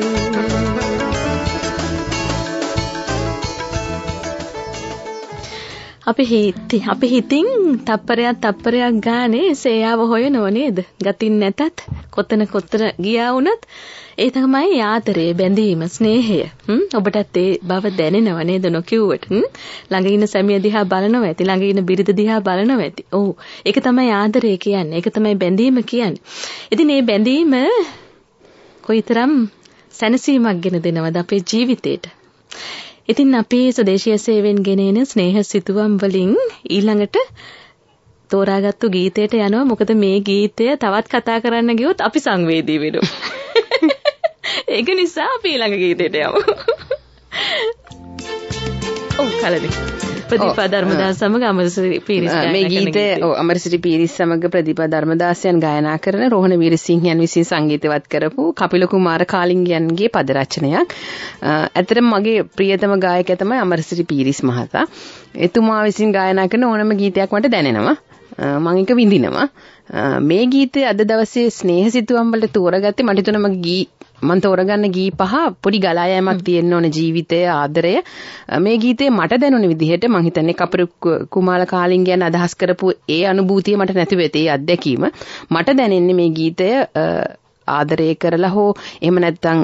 [SPEAKER 1] අපි හිත අපි හිතින් තප්පරයක් තප්පරයක් ගානේ සේයාව හොයනව නේද? ගතින් නැතත් කොතන කොතන ගියා වුණත් ඒ තමයි ආදරය, බැඳීම, ස්නේහය. හ්ම් ඔබටත් ඒ බව දැනෙනව නේද නොකියුවට? හ්ම් ළඟ ඉන්න සැමියා දිහා බලනවා ඇති, ළඟ ඉන්න බිරිඳ දිහා බලනවා ඇති. ඔව් ඒක තමයි ආදරය කියන්නේ. ඒක තමයි බැඳීම කියන්නේ. ඉතින් මේ බැඳීම කොයිතරම් සැනසීමක් ගෙන දෙනවද අපේ ජීවිතේට? ඉතින් අපි ස්වදේශීය සේවයෙන් ගෙනෙන ස්නේහ සිතුවම් වලින් ඊළඟට තෝරාගත්තු ගීතයට යනවා. මොකද මේ ගීතය තවත් කතා කරන්න ගියොත් අපි සංවේදී වෙනවා. ඒක නිසා අපි ඊළඟ ගීතයට යමු. ඔව් කලදී. ප්‍රදීපා ධර්මදාස සමග අමරසිරි පීරිස්
[SPEAKER 3] මේ ගීතය ඔව් අමරසිරි පීරිස් සමග ප්‍රදීපා ධර්මදාසයන් ගායනා කරන රෝහණ වීරසිංහයන් විසින් සංගීතවත් කරපු කපිල කුමාර කාලිංගයන්ගේ පද රචනයක්. ඇත්තටම මගේ ප්‍රියතම ගායකයා තමයි අමරසිරි පීරිස් මහතා. එතුමා විසින් ගායනා කරන ඕනම ගීතයක් මට දැනෙනවා. මම ඒක විඳිනවා. මේ ගීතය අද දවසේ ස්නේහ සිතුවම් වලට තෝරගත්තේ මට හිතුණා මගේ ගී මම තෝරගන්න ගී පහ පොඩි ගලා යෑමක් තියෙන්න ඕන ජීවිතය ආදරය. මේ ගීතේ මට දැනුන විදිහට මම හිතන්නේ කපිල කුමාර කාලිංගයන් අදහස් කරපු ඒ අනුභූතිය මට නැති වෙත ඒ අත්දැකීම මට දැනෙන්නේ මේ ගීතය ආදරය කරලා හෝ එහෙම නැත්නම්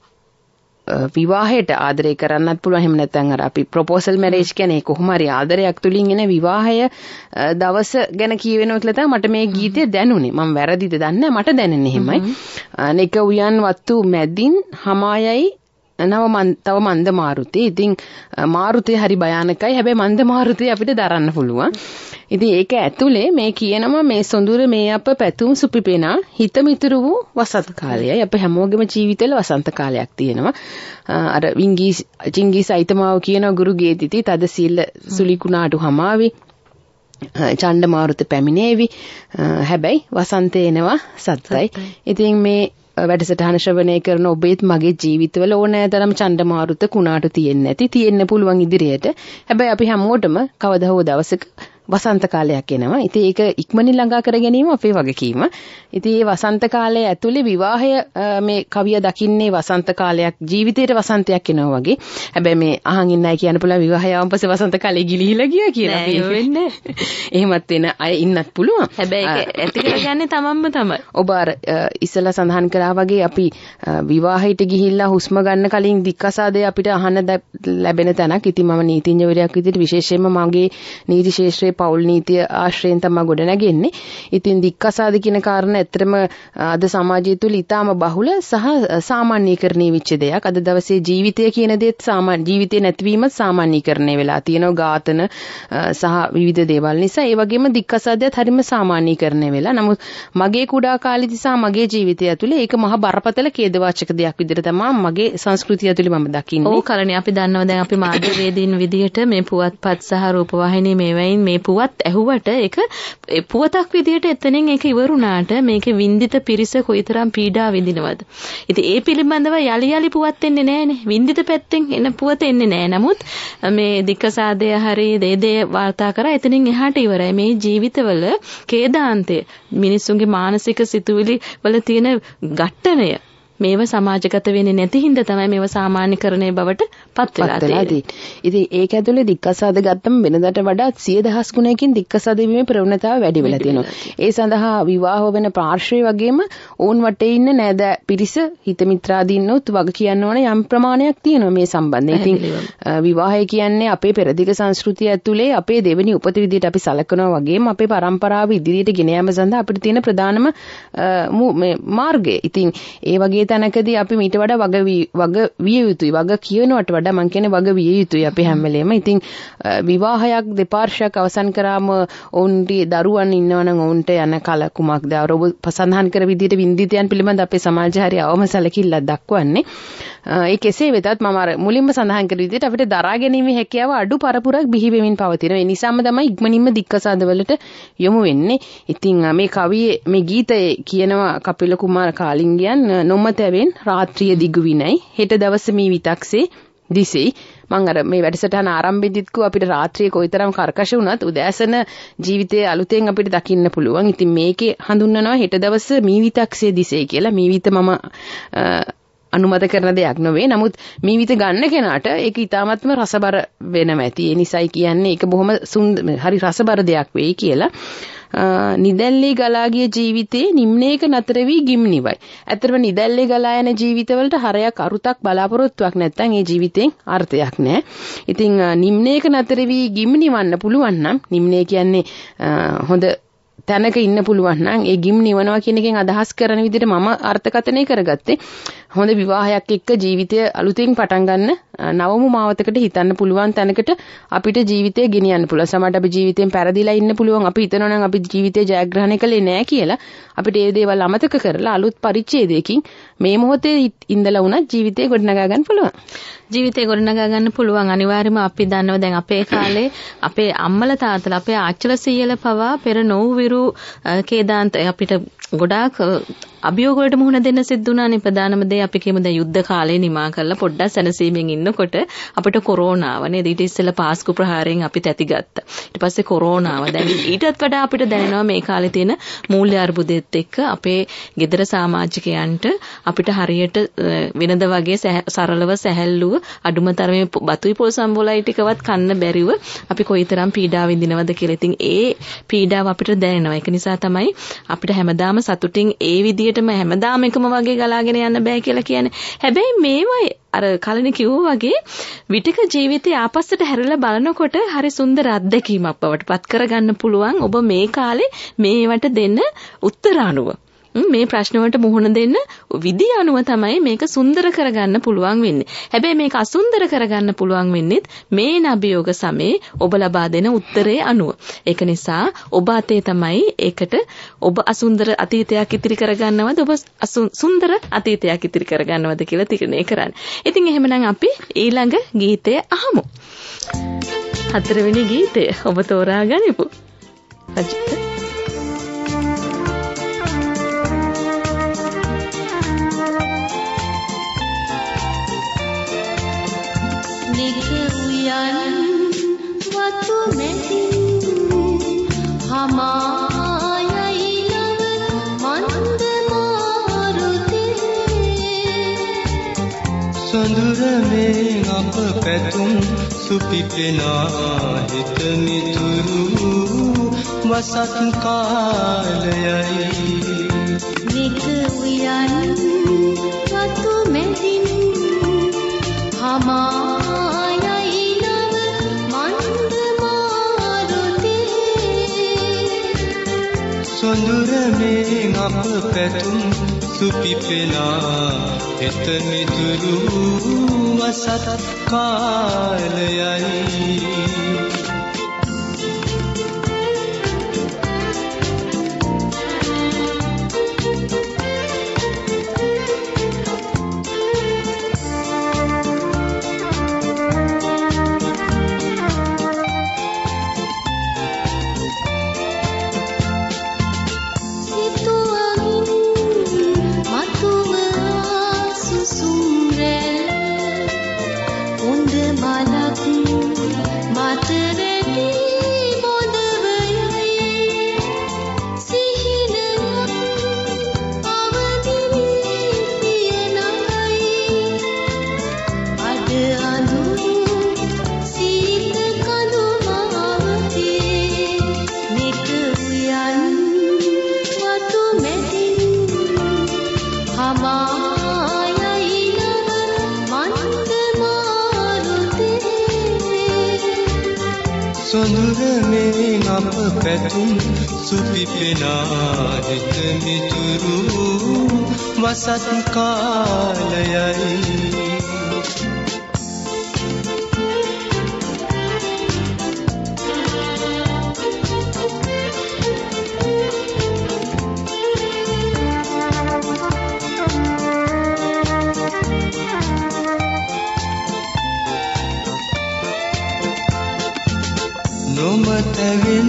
[SPEAKER 3] විවාහයට ආදරය කරන්නත් පුළුවන්. එහෙම නැත්නම් අර අපි ප්‍රොපෝසල් මැරේජ් කියන්නේ කොහොම හරි ආදරයක් තුලින් එන විවාහය දවස ගැන කියවෙනවා කියලා තමයි මට මේ ගීතය දැනුනේ. මම වැරදිද දන්නේ නැහැ, මට දැනෙන්නේ එහෙමයි. අනේක උයන් වත්තු මැදින් හමායයි නව මන් තව මන්ද මාරුතේ. ඉතින් මාරුතේ හරි භයානකයි. හැබැයි මන්ද මාරුතේ අපිට දරන්න පුළුවන්. ඉතින් ඒක ඇතුලේ මේ කියනවා මේ සොඳුර මේ අප පැතුම් සුපිපෙනා හිත මිතුරු වූ වසන්ත කාලයයි. අපේ හැමෝගෙම ජීවිතවල වසන්ත කාලයක් තියෙනවා. අර විංගී චිංගී සයිතමාව කියන ගුරු ගේතිති තද සීල සුලිකුණාටු හමාවි චණ්ඩ මාරුත පැමිණේවි. හැබැයි වසන්තේ එනවා සත්‍යයි. ඉතින් මේ වැඩසටහන ශ්‍රවණය කරන ඔබේත් මගේ ජීවිතවල ඕනෑතරම් චණ්ඩමාරුත කුණාටු තියෙන්නේ නැති තියෙන්න පුළුවන් ඉදිරියට. හැබැයි අපි හැමෝටම කවදා හෝ දවසක වසන්ත කාලයක් එනවා. ඉතින් ඒක ඉක්මනින් ළඟා කර ගැනීම අපේ වගකීම. ඉතින් මේ වසන්ත කාලය ඇතුලේ විවාහය මේ කවිය දකින්නේ වසන්ත කාලයක් ජීවිතේට වසන්තයක් එනවා වගේ. හැබැයි මේ අහන් ඉන්න අය කියන්න පුළුවන් විවාහය ආවන් පස්සේ වසන්ත කාලේ ගිලිහිලා ගියා කියලා.
[SPEAKER 1] නෑ ඒ වෙන්නේ.
[SPEAKER 3] එහෙමත් වෙන අය ඉන්නත් පුළුවන්.
[SPEAKER 1] හැබැයි ඒක ඇති කරගන්නේ තමන්ම තමයි.
[SPEAKER 3] ඔබ අර ඉස්සලා සඳහන් කරා වගේ අපි විවාහයට ගිහිල්ලා හුස්ම ගන්න කලින් දික්කසාදේ අපිට අහන්න ලැබෙන තැනක්. ඉතින් මම නීතිඥවරයෙක් විදිහට විශේෂයෙන්ම මගේ නීති ශාස්ත්‍රයේ පෞල් නීතිය ආශ්‍රයෙන් තමයි ගොඩ නැගෙන්නේ. ඉතින් දික්කසාද කියන කාරණා ඇත්තටම අද සමාජය තුළ ඊටාම බහුල සහ සාමාන්‍යීකරණය වෙච්ච දෙයක්. අද දවසේ ජීවිතය කියන දේත් සාමාන්‍ය ජීවිතේ නැතිවීමත් සාමාන්‍යීකරණය වෙලා තියෙනවා. ඝාතන සහ විවිධ දේවල් නිසා. ඒ වගේම දික්කසාදයත් හරිම සාමාන්‍යීකරණය වෙලා. නමුත් මගේ කුඩා කාලෙදි සහ මගේ ජීවිතය ඇතුලේ ඒක මහ බරපතල ඛේදවාචක දෙයක් විදිහට තමයි මගේ සංස්කෘතිය ඇතුලේ මම දකින්නේ.
[SPEAKER 1] ඔව් කරණේ අපි දන්නවා දැන් අපි මාධ්‍යවේදීන් විදිහට මේ පුවත්පත් සහ රූපවාහිනී මේවයින් මේ පුවත් ඇහුවට ඒක පුවතක් විදිහට එතනින් ඒක ඉවරුණාට මේකේ වින්දිත පිරිස කොයිතරම් පීඩා විඳිනවද. ඉතින් ඒ පිළිබඳව යලි යලි පුවත් එන්නේ නැහනේ. වින්දිත පැත්තෙන් එන පුවත එන්නේ නැහැ. නමුත් මේ දික්කසාදය හරි දේ දේ වාර්තා කරා එතනින් එහාට ඉවරයි. මේ ජීවිතවල ඛේදාන්තය මිනිස්සුන්ගේ මානසික සිතුවිලි වල තියෙන ඝට්ටනය මේව සමාජගත වෙන්නේ නැති හින්දා තමයි මේව සාමාන්‍යකරණය බවට පත් වෙලා තියෙන්නේ.
[SPEAKER 3] ඉතින් ඒක ඇතුලේ දික්කසාද ගත්තම වෙනදාට වඩා සිය දහස් ගුණයකින් දික්කසාද වීමේ ප්‍රවණතාව වැඩි වෙලා තියෙනවා. ඒ සඳහා විවාහ වෙන පාර්ශ්වය වගේම ඕන් වටේ ඉන්න නෑද පිරිස හිත මිත්‍රාදීන්නොත් වග කියන්න ඕන යම් ප්‍රමාණයක් තියෙනවා මේ සම්බන්ධයෙන්. ඉතින් විවාහය කියන්නේ අපේ පෙරදිග සංස්කෘතිය ඇතුලේ අපේ දෙවෙනි උපත විදිහට අපි සලකනවා වගේම අපේ පරම්පරාව ඉදිරියට ගෙන යාම සඳහා අපිට තියෙන ප්‍රධානම මේ මාර්ගය. ඉතින් ඒ වගේ තැනකදී අපි මීට වඩා වග වග විය යුතුයි. වග කියනවට වඩා මං කියන්නේ වග විය යුතුයි අපි හැම වෙලේම. ඉතින් විවාහයක් දෙපාර්ශ්වයක් අවසන් කරාම ඔවුන්ගේ දරුවන් ඉන්නවා නම් ඔවුන්ට යන කල කුමක්ද? ඔබ සඳහන් කර විදිහට වින්දිතයන් පිළිබඳ අපේ සමාජය හරි අවම සැලකිල්ලක් දක්වන්නේ. ඒ කෙසේ වෙතත් මම අර මුලින්ම සඳහන් කර විදිහට අපිට දරා ගැනීමේ හැකියාව අඩු පරපුරක් බිහි වෙමින් පවතිනවා. ඒ නිසාම තමයි ඉක්මනින්ම දික්කසාද වලට යොමු වෙන්නේ. ඉතින් මේ කවියේ මේ ගීතයේ කියනවා කපිල කුමාර කාලිංගයන් නොමතවෙන් රාත්‍රිය දිගු විනයි හෙට දවස මේ විතක්සේ දිසෙයි. මම අර මේ වැඩසටහන ආරම්භෙදිත් කිව්වා අපිට රාත්‍රියේ කොයිතරම් කර්කශ වුණත් උදෑසන ජීවිතයේ අලුතෙන් අපිට දකින්න පුළුවන්. ඉතින් මේකේ හඳුන්වනවා හෙට දවස මේ විතක්සේ දිසෙයි කියලා. මේ විත මම අනුමත කරන දෙයක් නොවේ. නමුත් මේ විත ගන්න කෙනාට ඒක ඊටාත්ම රසබර වෙනවා ඇති. ඒ නිසායි කියන්නේ ඒක බොහොම හරි රසබර දෙයක් වෙයි කියලා. නිදැල්ලේ ගලා ගිය ජීවිතේ නිම්නේක නතර වී ගිම්නිවයි. ඇත්තටම නිදැල්ලේ ගලා යන ජීවිතවලට හරයක් අරුතක් බලාපොරොත්තුවක් නැත්නම් ඒ ජීවිතෙන් අර්ථයක් නැහැ. ඉතින් නිම්නේක නතර වී ගිම්නිවන්න පුළුවන් නම් නිම්නේ කියන්නේ හොඳ තැනක ඉන්න පුළුවන් නම් ඒ ගිම් නිවනවා කියන එකෙන් අදහස් කරන විදිහට මම අර්ථකථනය කරගත්තේ හොඳ විවාහයක් එක්ක ජීවිතය අලුතෙන් පටන් ගන්න නවමු මාවතකට හිතන්න පුළුවන් තැනකට අපිට ජීවිතය ගෙනියන්න පුළුවන්. සමහරට අපි ජීවිතයෙන් පෙරදිලා ඉන්න පුළුවන්. අපි හිතනවා නම් අපි ජීවිතේ ජයග්‍රහණය කළේ නැහැ කියලා. අපිට ඒ දේවල් අමතක කරලා අලුත් පරිච්ඡේදයකින් මේ මොහොතේ ඉඳලා වුණත් ජීවිතේ ගොඩනගා ගන්න පුළුවන්.
[SPEAKER 1] ජීවිතේ ගොඩනගා ගන්න පුළුවන්. අනිවාර්යයෙන්ම අපි දන්නවා දැන් අපේ කාලේ අපේ අම්මලා තාත්තලා අපේ ආච්චිලා සීයලා පවා පෙර නොවිරු කේදාන්ත අපිට ගොඩාක් අභියෝග වලට මුහුණ දෙන්න සිද්ධ වුණානේ. ප්‍රධානම දේ අපි කියමු දැන් යුද්ධ කාලේ නිමා කරලා පොඩ්ඩක් සැනසීමෙන් ඉන්නකොට අපිට කොරෝනාව නේද ඊට ඉස්සෙල්ලා පාස්කු ප්‍රහාරයෙන් අපි තැතිගත්තා. ඊට පස්සේ කොරෝනාව. දැන් ඊටත් වඩා අපිට දැනෙනවා මේ කාලේ තියෙන මූල්‍ය අර්බුදෙත් එක්ක අපේ ගෙදර සමාජිකයන්ට අපිට හරියට වෙනද වගේ සරලව සැහැල්ලුව අඩුම තරමේ බතුයි පොල් සම්බෝලයි ටිකවත් කන්න බැරිව අපි කොයිතරම් පීඩාව විඳිනවද කියලා. ඉතින් ඒ පීඩාව අපිට දැනෙනවා. ඒක නිසා තමයි අපිට හැමදාම සතුටින් ඒ විදිහටම හැමදාම එකම වගේ ගලාගෙන යන්න බෑ කියලා කියන්නේ. හැබැයි මේවයි අර කලින් කිව්වා වගේ විතක ජීවිතය ආපස්සට හැරලා බලනකොට හරි සුන්දර අත්දැකීමක් බවට පත් කරගන්න පුළුවන්. ඔබ මේ කාලේ මේවට දෙන්න උත්තර අනුව මේ ප්‍රශ්න වලට මුහුණ දෙන්න විදි අනුව තමයි මේක සුන්දර කරගන්න පුළුවන් වෙන්නේ. හැබැයි මේක අසුන්දර කරගන්න පුළුවන් වෙන්නේත් මේ නබියෝග සමේ ඔබ ලබා දෙන උත්තරේ අනුව. ඒක නිසා ඔබ අතේ තමයි ඒකට ඔබ අසුන්දර අතීතයක් ඉතිරි කරගන්නවද ඔබ සුන්දර අතීතයක් ඉතිරි කරගන්නවද කියලා තීරණය කරන්න. ඉතින් එහෙමනම් අපි ඊළඟ ගීතය අහමු. හතරවෙනි ගීතය ඔබ තෝරා ගනිපු. අජිත්
[SPEAKER 6] සොඳුරමේ අප පැතුම් සුපිපෙනා හිත මිතුරු වසත් කාලයයි
[SPEAKER 5] නික උයන් වතු මෙදින් හමායයි නව මන්ද මාරුතේ
[SPEAKER 6] සොඳුරමේ අප පැතුම් සුපිපෙනා හිත මිතුරු වසත් කාලයයි සොඳුරමේ අප පැතුම් සුපිපෙනා හිත මිතුරු වසත් කාලයයි නොමතවින්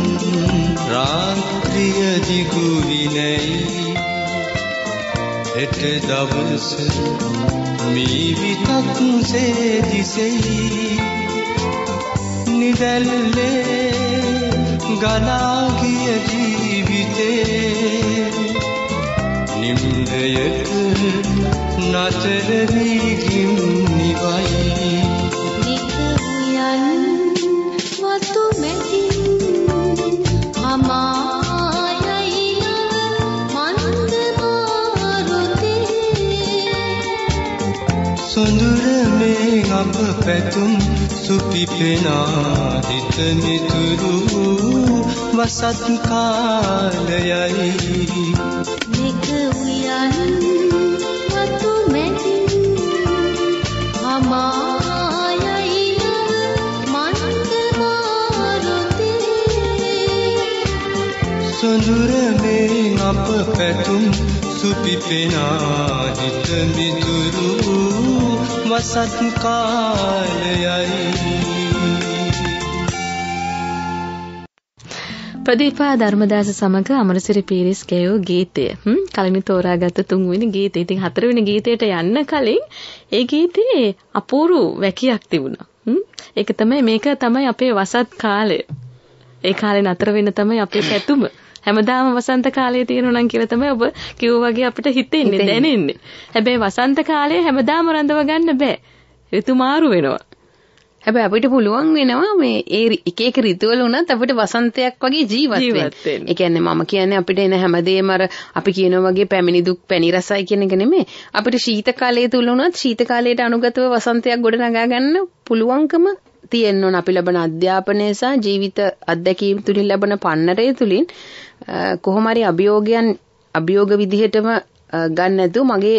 [SPEAKER 6] රාත්‍රිය දිගු විනයි හෙට දවස මී විතක් සේදිසෙයි නිදැල්ලේ ගලා ගිය ජීවිතේ නිම්දයට නතර වී ගින්නිවයි සොඳුරමේ අප පැතුම් සුපිපෙනා හිත මිතුරු වසත් කාලයයි
[SPEAKER 5] නික උයන් වතු මෙදින් හමා
[SPEAKER 6] සොඳුර මේ අප පැතුම් සුපිපෙනා හිත මිතුරු වසත් කාලයයි.
[SPEAKER 1] ප්‍රදීපා ධර්මදාස සමග අමරසිරි පීරිස් ගයෝ ගීතය. හ්ම් කලින් තෝරාගත්ත තුන්වෙනි ගීතය. ඉතින් හතරවෙනි ගීතයට යන්න කලින් ඒ ගීතේ අපූර්ව වැකියක් තිබුණා. හ්ම් ඒක තමයි මේක තමයි අපේ වසත් කාලය. ඒ කාලේ නතර වෙන්න තමයි අපේ පැතුම. හැමදාම වසන්ත කාලයේ තියෙනවා නම් කියලා තමයි ඔබ කිව්ව වගේ අපිට හිතෙන්නේ දැනෙන්නේ. හැබැයි වසන්ත කාලය හැමදාම රඳව ගන්න බෑ. ඍතු මාරු වෙනවා.
[SPEAKER 3] හැබැයි අපිට පුළුවන් වෙනවා මේ ඒ එක එක ඍතුවල උනත් අපිට වසන්තයක් වගේ ජීවත් වෙන්න. ඒ කියන්නේ මම කියන්නේ අපිට එන හැමදේම අර අපි කියනවා වගේ පැමිණි දුක් පැණි රසයි කියන එක නෙමෙයි. අපිට ශීත කාලයේ තුල උනත් ශීත කාලයට අනුගතව වසන්තයක් ගොඩනගා ගන්න පුළුවන්කම තියෙන්න ඕන. අපි ලබන අධ්‍යාපනය සහ ජීවිත අත්දැකීම් තුලින් ලැබෙන පන්නරය තුලින් කොහොම හරි අභියෝගයන් අභියෝග විදිහටම ගන්න නැතුව මගේ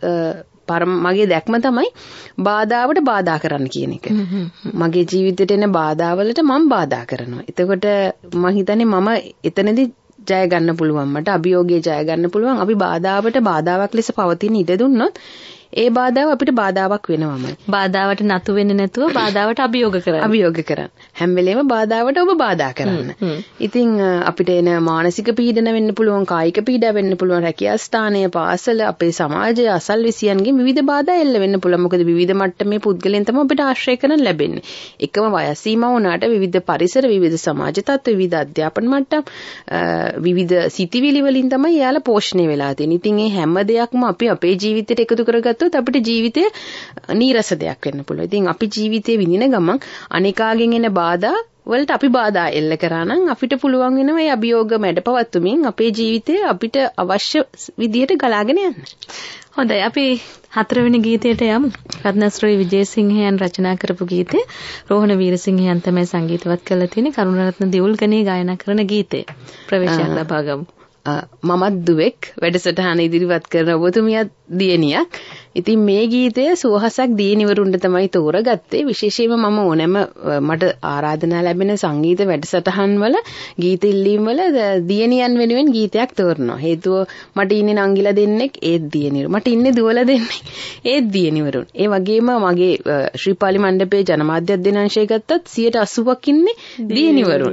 [SPEAKER 3] මගේ දැක්ම තමයි බාධාවට බාධා කරන්න කියන එක. මගේ ජීවිතේට එන බාධාවලට මම බාධා කරනවා. එතකොට මම හිතන්නේ මම එතනදී ජය ගන්න පුළුවන්. මට අභියෝගයේ ජය ගන්න පුළුවන්. අපි බාධාවට බාධාවක් ලෙස පවතින ඉඩ දුන්නොත් ඒ බාධාව අපිට බාධාවක් වෙනවමයි.
[SPEAKER 1] බාධාවට නතු වෙන්නේ නැතුව බාධාවට අභියෝග කරන්න.
[SPEAKER 3] අභියෝග කරන්න. හැම වෙලේම බාධාවට ඔබ බාධා කරන්න. ඉතින් අපිට එන මානසික පීඩන වෙන්න පුළුවන්, කායික පීඩා වෙන්න පුළුවන්, රැකියා ස්ථානය, පාසල, අපේ සමාජය, අසල්විසියන්ගේ විවිධ බාධා එල්ල වෙන්න පුළුවන්. මොකද විවිධ මට්ටමේ පුද්ගලයන් තමයි අපිට ආශ්‍රය කරන්න ලැබෙන්නේ. එකම වයස් සීමාව වුණාට විවිධ පරිසර, විවිධ සමාජ තත්ත්ව, විවිධ අධ්‍යාපන මට්ටම්, විවිධ සිතිවිලි වලින් තමයි යාලා පෝෂණය වෙලා තියෙන්නේ. ඉතින් මේ හැම දෙයක්ම අපි අපේ ජීවිතයට එකතු කරගත්ත අපිට ජීවිතය නීරස දෙයක් වෙන්න පුළුවන්. ඉතින් අපි ජීවිතේ විඳින ගමන් අනිකාගෙන් එන බාධා වලට අපි බාධා එල්ල කරා නම් අපිට පුළුවන් වෙනවා මේ අභියෝග මැඩපවත්තුමින් අපේ ජීවිතය අපිට අවශ්‍ය විදිහට ගලාගෙන යන්න.
[SPEAKER 1] හොඳයි අපි හතරවෙනි ගීතයට යමු. රත්නශ්‍රී විජේසිංහයන් රචනා කරපු ගීතය රෝහණ වීරසිංහයන් තමයි සංගීතවත් කරලා තියෙන්නේ. කරුණරත්න දියුල්ගනේ ගායනා කරන ගීතය. ප්‍රවේශයක් ලබා ගමු.
[SPEAKER 3] මමත් දුවෙක් වැඩසටහන ඉදිරිපත් කරන ඔබතුමියත් දියණියක්. ඉතින් මේ ගීතය සුවහසක් දියණිවරුන්ට තමයි තෝරගත්තේ. විශේෂයෙන්ම මම ඕනෑම මට ආරාධනා ලැබෙන සංගීත වැඩසටහන් වල ගීත ඉල්ලීම් වල දියණියන් වෙනුවෙන් ගීතයක් තෝරනවා. හේතුව මට ඉන්නේ නංගිලා දෙන්නෙක් ඒත් දියණිවරු. මට ඉන්නේ දුවලා දෙන්නෙක් ඒත් දියණිවරුන්. ඒ වගේම මගේ ශ්‍රීපාලි මණ්ඩපයේ ජනමාධ්‍ය අධ්‍යනාංශය ගත්තත් සියයට අසූවක් ඉන්නේ දියණිවරුන්.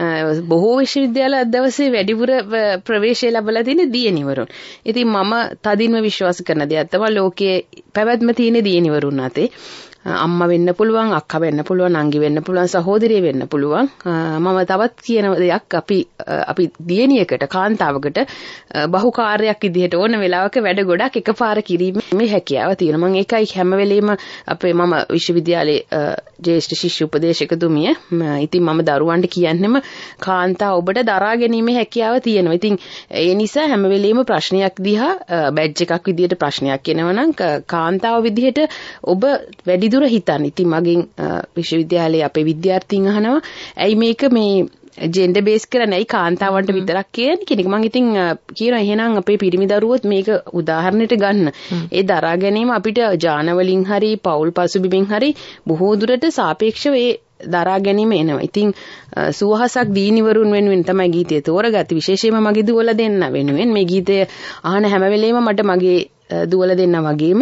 [SPEAKER 3] බොහෝ විශ්වවිද්‍යාල දවසේ වැඩිපුර ප්‍රවේශය ලැබලා තියෙන දියණිවරුන්. ඉතින් මම තදින්ම විශ්වාස කරන දෙයක් තමයි ලෝකයේ පැවැත්ම තියෙන දියණිවරුන් අතේ අම්මා වෙන්න පුළුවන්, අක්කා වෙන්න පුළුවන්, නංගි වෙන්න පුළුවන්, සහෝදරිය වෙන්න පුළුවන්. මම තවත් කියන දෙයක් අපි අපි දියණියකට, කාන්තාවකට බහුකාර්යයක් විදිහට ඕන වෙලාවක වැඩ ගොඩක් එකපාර කිරීමේ හැකියාව තියෙනවා. මම ඒකයි හැම වෙලෙම අපේ මම විශ්වවිද්‍යාලයේ ජ්‍යෙෂ්ඨ ශිෂ්‍ය උපදේශකතුමිය. ඉතින් මම දරුවන්ට කියන්නෙම කාන්තා ඔබට දරා ගැනීමේ හැකියාව තියෙනවා. ඉතින් ඒ නිසා හැම වෙලෙම ප්‍රශ්නයක් දිහා බැජ් එකක් විදිහට ප්‍රශ්නයක් එනවා නම් කාන්තාව විදිහට ඔබ වැඩි දුර හිතන්න. ඉතින් මගෙන් විශ්වවිද්‍යාලයේ අපේ විද්‍යාර්ථීන් අහනවා ඇයි මේක මේ ජෙන්ඩර් බේස් කරන්නේ ඇයි කාන්තාවන්ට විතරක් කියන්නේ කියන එක. මම ඉතින් කියනවා එහෙනම් අපේ පිරිමි දරුවොත් මේක උදාහරණයට ගන්න. ඒ දරා ගැනීම අපිට ජාන වලින් හරි පෞල් පසුබිමින් හරි බොහෝ දුරට සාපේක්ෂව ඒ දරා ගැනීම එනවා. ඉතින් සුවහසක් දීනිවරුන් වෙනුවෙන් තමයි ගීතය තෝරගත්තේ. විශේෂයෙන්ම මගේ දුවලා දෙන්න වෙනුවෙන් මේ ගීතය අහන හැම වෙලේම මට මගේ දුවලා දෙන්න වගේම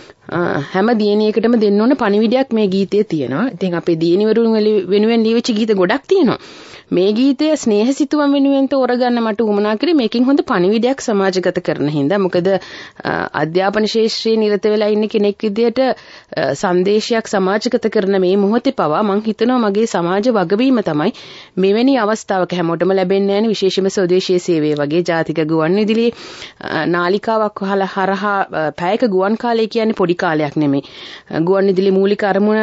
[SPEAKER 3] හැම දියණියකටම දෙන්න ඕන පණිවිඩයක් මේ ගීතයේ තියෙනවා. ඉතින් අපේ දියණිවරුන් වෙනුවෙන් ලියවිච්ච ගීත ගොඩක් තියෙනවා. මේ ගීතය ස්නේහසිතුවම් වෙනුවෙන් තෝරගන්න මට උවමනා කරේ මේකෙන් හොඳ පණිවිඩයක් සමාජගත කරන හින්දා. මොකද අධ්‍යාපන ශාස්ත්‍රයේ නිරත වෙලා ඉන්න කෙනෙක් විදියට සංදේශයක් සමාජගත කරන මේ මොහොතේ පවා මම හිතනවා මගේ සමාජ වගවීම තමයි මෙවැනි අවස්ථාවක හැමෝටම ලැබෙන්නේ නැහැ. විශේෂයෙන්ම ස්වදේශීය සේවය වගේ ජාතික ගුවන් විදුලියේ නාලිකාවක් හරහා පැයක ගුවන් කාලය කියන්නේ පොඩි කාලයක් නෙමෙයි. ගුවන් විදුලියේ මූලික අරමුණ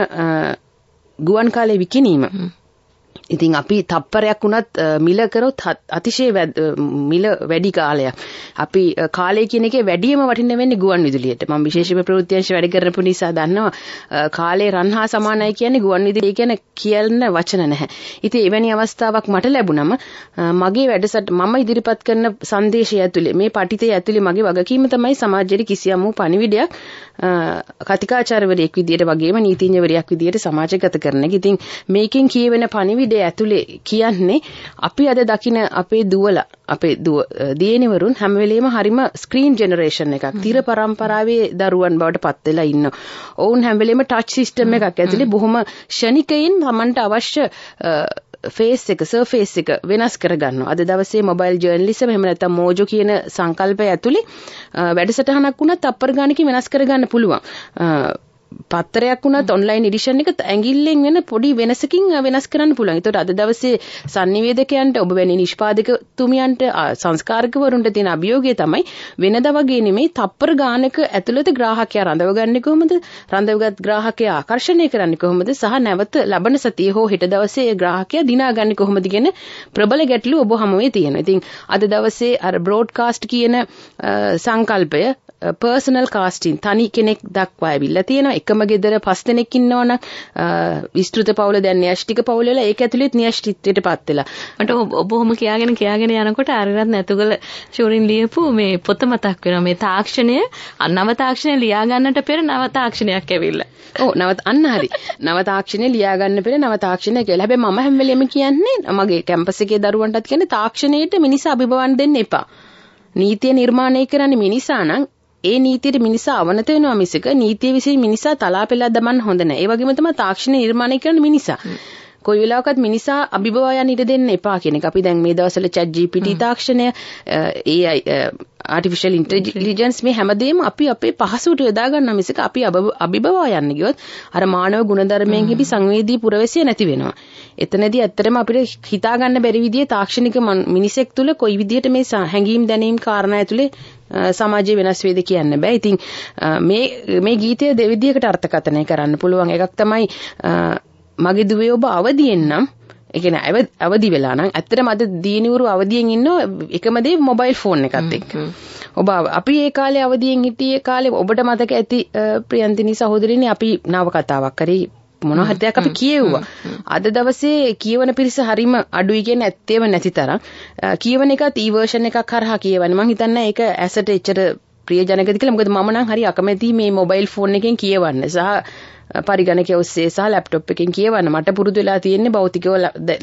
[SPEAKER 3] ගුවන් කාලය විකිණීම. ඉතින් අපි තප්පරයක් වුණත් මිල කරොත් අතිශය මිල වැඩි කාලයක්. අපි කාලය කියන එකේ වැඩිම වටින්න වෙන්නේ ගුවන් විදුලියට. මම විශේෂයෙන්ම ප්‍රවෘත්ති අංශ වැඩ කරපු නිසා දන්නවා කාලේ රන් හා සමානයි කියන්නේ ගුවන් විදුලිය කියන කියන්න වචන නැහැ. ඉතින් එවැනි අවස්ථාවක් මට ලැබුණම මගේ වැඩසට මම ඉදිරිපත් කරන සංදේශය ඇතුලේ මේ පටිතය ඇතුලේ මගේ වගකීම තමයි සමාජයේ කිසියම් වූ පණිවිඩයක් කතිකාචාර්යවරයෙක් විදියට වගේම නීතිඥවරයෙක් විදියට සමාජගත කරන එක. ඉතින් මේකෙන් කියවෙන පණිවිඩ පණිවිඩය ඇතුලේ කියන්නේ අපි අද දකින අපේ දුවලා අපේ දියණිවරුන් හැම වෙලෙම හරිම ස්ක්‍රීන් ජෙනරේෂන් එකක්. තිර පරම්පරාවේ දරුවන් බවට පත් වෙලා ඉන්නවා. ඔවුන් හැම වෙලෙම ටච් සිස්ටම් එකක් ඇතුලේ බොහොම ෂණිකයින් තමන්ට අවශ්‍ය ෆේස් එක සර්ෆේස් එක වෙනස් කරගන්නවා. අද දවසේ මොබයිල් ජර්නලිසම් එහෙම නැත්නම් මෝජෝ කියන සංකල්පය ඇතුලේ වැඩසටහනක් වුණත් තප්පර ගානකින් වෙනස් කරගන්න පුළුවන්. පත්තරයක් වුණත් ඔන්ලයින් එඩිෂන් එක ඇඟිල්ලෙන් වෙන පොඩි වෙනසකින් වෙනස් කරන්න පුළුවන්. ඒතකොට අද දවසේ sannivedakayanta ඔබ වැනි නිෂ්පාදකතුමියන්ට සංස්කාරකවරුන්ට තියෙන අභියෝගය තමයි වෙනදා වගේ නෙමෙයි තප්පර ගානක ඇතුළත ග්‍රාහකයා රඳවගන්නේ කොහොමද? රඳවගත් ග්‍රාහකයා ආකර්ෂණය කරන්නේ කොහොමද? සහ නැවත ලබන සතියේ හෝ හෙට දවසේ ඒ ග්‍රාහකයා දිනාගන්නේ කොහොමද කියන ප්‍රබල ගැටලු ඔබ හමුවේ තියෙනවා. ඉතින් අද දවසේ අර බ්‍රෝඩ්කාස්ට් කියන සංකල්පය පර්සනල් කාස්ටින් තනි කෙනෙක් දක්වා ඇවිල්ලා තියෙනවා. එකම ගෙදර පස් දෙනෙක් ඉන්නවනම් විස්තෘත පවුල දැන් න්‍යෂ්ටික පවුල වල ඒක ඇතුළේත් න්‍යෂ්ටිත්වයටපත් වෙලා. මට
[SPEAKER 1] ඔබ ඔහොම කියාගෙන කියාගෙන යනකොට ආරිරත් නැතුගල ෂෝරින් ලියපු මේ පොත මතක් වෙනවා. මේ තාක්ෂණය නව තාක්ෂණය ලියා ගන්නට පෙර නව තාක්ෂණයක් ඇවිල්ලා.
[SPEAKER 3] ඔව් නව අන්න හරි. නව තාක්ෂණය ලියා ගන්න පෙර නව තාක්ෂණය කියලා. හැබැයි මම හැම වෙලෙම කියන්නේ මගේ කැම්පස් එකේ දරුවන්ටත් කියන්නේ තාක්ෂණයට මිනිසා අභිබවන් දෙන්න එපා. නීතිය නිර්මාණය කරන්නේ මිනිසා නම් ඒ නීතියට මිනිසා අවනත වෙනවා මිසක නීතිය විසින් මිනිසා තලා පෙළලා දමන්න හොඳ නැහැ. ඒ වගේම තමයි තාක්ෂණ නිර්මාණය කරන මිනිසා. කොයි වෙලාවකත් මිනිසා අභිබව යන්න ඉඩ දෙන්න එපා කියන එක. අපි දැන් මේ දවස්වල chat G P T තාක්ෂණය, A I artificial intelligence මේ හැමදේම අපි අපේ පහසුවට යොදා ගන්නවා මිසක අපි අභිබව යන්න ගියොත් අර මානව ගුණධර්මයෙන් හිපි සංවේදී පුරවැසිය නැති වෙනවා. එතනදී ඇත්තටම අපිට හිතා ගන්න බැරි විදිහේ තාක්ෂණික මිනිසෙක් තුල කොයි විදිහට මේ හැඟීම් දැනීම් කාරණා ඇතුලේ සමාජය වෙනස් වේද කියන්න බෑ. ඉතින් මේ මේ ගීතය දෙවිදිහකට අර්ථකථනය කරන්න පුළුවන්. එකක් තමයි මගේ දුවේ ඔබ අවදියෙන් නම් ඒ කියන්නේ අවදි වෙලා නම් ඇත්තටම අද දියණිවරු අවදියෙන් ඉන්නෝ එකම දේ මොබයිල් ෆෝන් එකත් එක්ක. ඔබ අපි ඒ කාලේ අවදියෙන් හිටියේ කාලේ ඔබට මතක ඇති ප්‍රියන්තිනි සහෝදරියනි අපි නව කතාවක් කරේ මොනවා හරි දෙයක් අපි කියෙව්වා. අද දවසේ කියවන පිරිස හරීම අඩුයි කියන ඇත්තේම නැති තරම් කියවන එකත් ඊ වර්ෂන් එකක් කරහා කියවන්නේ. මම හිතන්නේ ඒක ඇසට එච්චර ප්‍රියජනකද කියලා. මොකද මම නම් හරි අකමැති මේ මොබයිල් ෆෝන් එකෙන් කියවන්න සහ පරිගණකය ඔස්සේ සහ ලැප්ටොප් එකෙන් කියවන්න. මට පුරුදු වෙලා තියෙන්නේ භෞතිකව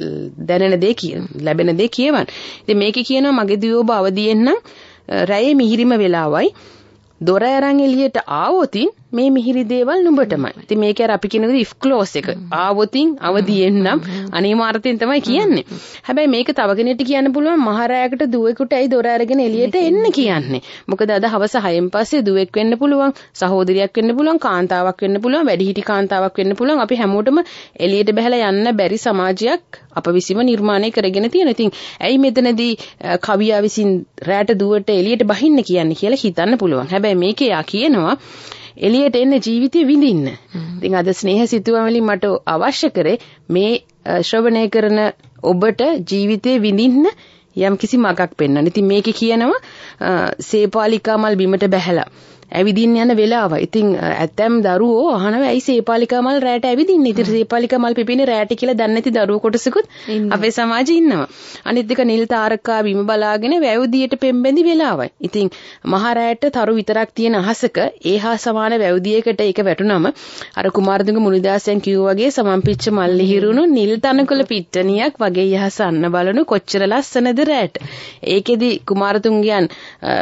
[SPEAKER 3] දැනෙන දේ කියන ලැබෙන දේ කියවන්න. ඉතින් මේකේ කියනවා මගේ දියෝ ඔබ අවදියෙන් නම් රැයේ මිහිරිම වෙලාවයි දොර අරන් එළියට ආවොතින් මේ මිහිරි දේවල් නුඹටමයි. ඉතින් මේක අර අපි කියන විදිහ if clause එක. ආවොතින් අවදියෙන් නම් අනිවාර්යයෙන් තමයි කියන්නේ. හැබැයි මේක තව කෙනෙක්ට කියන්න පුළුවන් මහරෑයකට දුවෙකුට ඇයි දොර අරගෙන එළියට එන්න කියන්නේ. මොකද අද හවස හයෙන් පස්සේ දුවෙක් වෙන්න පුළුවන්, සහෝදරියක් වෙන්න පුළුවන්, කාන්තාවක් වෙන්න පුළුවන්, වැඩිහිටි කාන්තාවක් වෙන්න පුළුවන්. අපි හැමෝටම එළියට බහලා යන්න බැරි සමාජයක් අප විසින්ම නිර්මාණය කරගෙන තියෙනවා. ඉතින් ඇයි මෙතනදී කවියා විසින් රැට දුවට එළියට බහින්න කියන්නේ කියලා හිතන්න පුළුවන්. හැබැයි මේකේ යා කියනවා එළියට එන්න ජීවිතේ විඳින්න. ඉතින් අද ස්නේහ සිතුවම් වලින් මට අවශ්‍ය කරේ මේ ශ්‍රවණය කරන ඔබට ජීවිතේ විඳින්න යම් කිසි මගක් පෙන්වන්න. ඉතින් මේකේ කියනවා සේපාලිකා මල් බිමට බැහැලා ඇවිදින්න යන වෙලාව. ඉතින් ඇතැම් දරුවෝ අහනවා ඇයි සේපාලිකා මල් රැට ඇවිදින්නේ? ඉතින් සේපාලිකා මල් පිපෙන්නේ රැට කියලා දන්නේ නැති දරුවෝ කොටසකුත් අපේ සමාජයේ ඉන්නවා. අනිත් එක නිල් තාරකා බිම බලාගෙන වැව්දියට පෙම්බැඳි වෙලාවයි. ඉතින් මහ රැට තරු විතරක් තියෙන අහසක ඒහා සමාන වැව්දියකට ඒක වැටුනම අර කුමාරතුංග මුනිදාසයන් කිව්වා වගේ සමම්පිච්ච මල් හිරුණු නිල් තනකොළ පිට්ටනියක් වගේ යහස අන්න බලනු කොච්චර ලස්සනද රැට. ඒකෙදි කුමාරතුංගයන්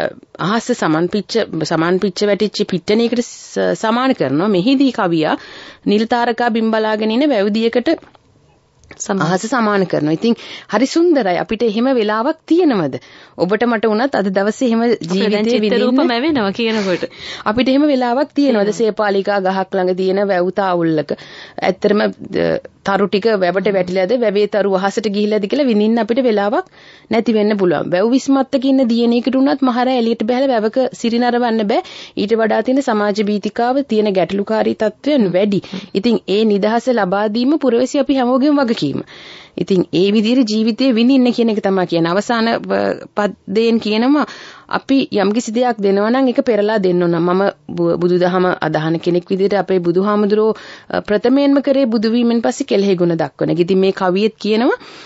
[SPEAKER 3] අහස සමන්පිච්ච සමන්පිච්ච වැටිච්ච පිට්ටනියකට සමාන කරනවා. මෙහිදී කවියා නිල් තාරකා බිම් බලාගෙන ඉන වැව්දියකට අහස සමාන කරනවා. ඉතින් හරි සුන්දරයි. අපිට එහෙම වෙලාවක් තියෙනවද? ඔබට මට වුණත් අද දවසේ එහෙම ජීවිතේ විඳින්න රූපම වෙනවා කියනකොට අපිට එහෙම වෙලාවක් තියෙනවද? සේපාලිකා ගහක් ළඟ තියෙන වැව් තාවුල්ලක ඇත්තටම තරු ටික වැවට වැටිලාද වැවේ තරු අහසට ගිහිලාද කියලා විඳින්න අපිට වෙලාවක් නැති වෙන්න පුළුවන්. වැව් විස්මත්තක ඉන්න දියණියකට උනත් මහර එළියට බහලා වැවක සිරිනරවන්න බෑ. ඊට වඩා තියෙන සමාජ බීතිකාව තියෙන ගැටලුකාරී තත්ත්වයන් වැඩි. ඉතින් ඒ නිදහස ලබා දීම පුරවැසි අපි හැමෝගෙම වගකීම. ඉතින් ඒ විදිහට ජීවිතේ විඳින්න කියන එක තමයි කියන්නේ. අවසාන පදයෙන් කියනවා අපි යම්කිසි දෙයක් දෙනවා නම් ඒක පෙරලා දෙන්න ඕන. මම බුදුදහම අදහන කෙනෙක් විදිහට අපේ බුදුහාමුදුරෝ ප්‍රථමයෙන්ම කරේ බුදු වීමෙන් පස්සේ කෙලෙහි ගුණ දක්වන. ඉතින් මේ කවියෙත් කියනවා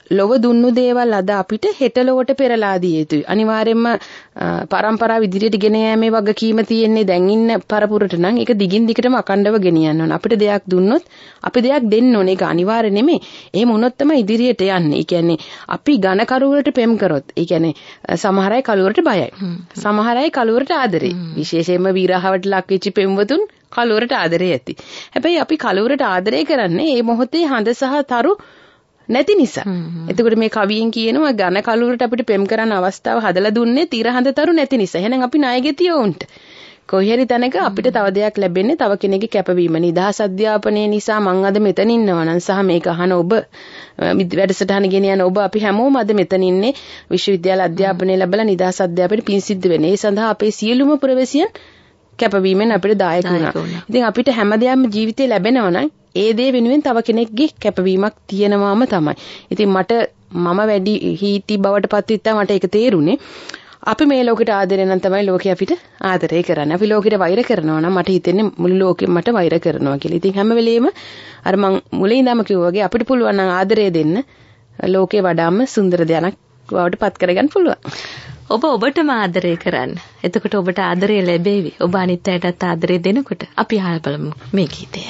[SPEAKER 3] ලොව දුන්නු දේවල් අද අපිට හෙට ලොවට පෙරලා දිය යුතුයි. අනිවාර්යයෙන්ම පරම්පරාව ඉදිරියට ගෙන යෑමේ වගකීම තියෙන්නේ දැන් ඉන්න පරපුරට නම් ඒක දිගින් දිගටම අකණ්ඩව ගෙනියන්න ඕන. අපිට දෙයක් දුන්නොත් අපි දෙයක් දෙන්න ඕනේ. ඒක අනිවාර්ය නෙමෙයි. එහෙම වුණොත් තමයි ඉදිරියට යන්නේ. ඒ කියන්නේ අපි ඝන කරුවලට පෙම් කරොත්, ඒ කියන්නේ සමහර අය කළුවරට බයයි. සමහර අය කළුවරට ආදරේ. විශේෂයෙන්ම වීරහවට ලක් වෙච්ච පෙම්වතුන් කළුවරට ආදරේ ඇති. හැබැයි අපි කළුවරට ආදරේ කරන්නේ මේ මොහොතේ හඳ සහ තරු නැති නිසා. එතකොට මේ කවියෙන් කියනවා ඝන කළුවරට අපිට පෙම් කරන්න අවස්ථාව හදලා දුන්නේ තිර හඳ තරු නැති නිසා. එහෙනම් අපි ණයගෙතිය උන්ට. කොහේ හරි තැනක අපිට තව දෙයක් ලැබෙන්නේ තව කෙනෙක්ගේ කැපවීම. නිදහස් අධ්‍යාපනය නිසා මං අද මෙතන ඉන්නවා නම් සහ මේක අහන ඔබ වැඩසටහන ගෙන යන ඔබ අපි හැමෝම අද මෙතන ඉන්නේ විශ්වවිද්‍යාල අධ්‍යාපනය ලැබලා නිදහස් අධ්‍යාපනය පින් සිද්ධ වෙන්නේ. ඒ සඳහා අපේ සියලුම පුරවැසියන් කැපවීමෙන් අපිට දායක වුණා. ඉතින් අපිට හැමදේම ජීවිතේ ලැබෙනවා නම් ඒ දේ වෙනුවෙන් තව කෙනෙක්ගේ කැපවීමක් තියෙනවාම තමයි. ඉතින් මට මම වැඩි හීටි බවට පත් වෙච්චා මට ඒක තේරුනේ. අපි මේ ලෝකෙට ආදරේ නම් තමයි ලෝකෙ අපිට ආදරේ කරන්නේ. අපි ලෝකෙට වෛර කරනවා නම් මට හිතෙන්නේ මුළු ලෝකෙම මට වෛර කරනවා කියලා. ඉතින් හැම වෙලෙම අර මං මුලින් ඉඳන්ම කිව්වා වගේ අපිට පුළුවන් නම් ආදරය දෙන්න ලෝකේ වඩාම සුන්දර දෙයක් බවට පත් කරගන්න පුළුවන්.
[SPEAKER 1] ඔබ ඔබටම ආදරය කරන්න. එතකොට ඔබට ආදරය ලැබෙවි. ඔබ අනිත් අයටත් ආදරය දෙනකොට අපි අහලා බලමු මේ ගීතය.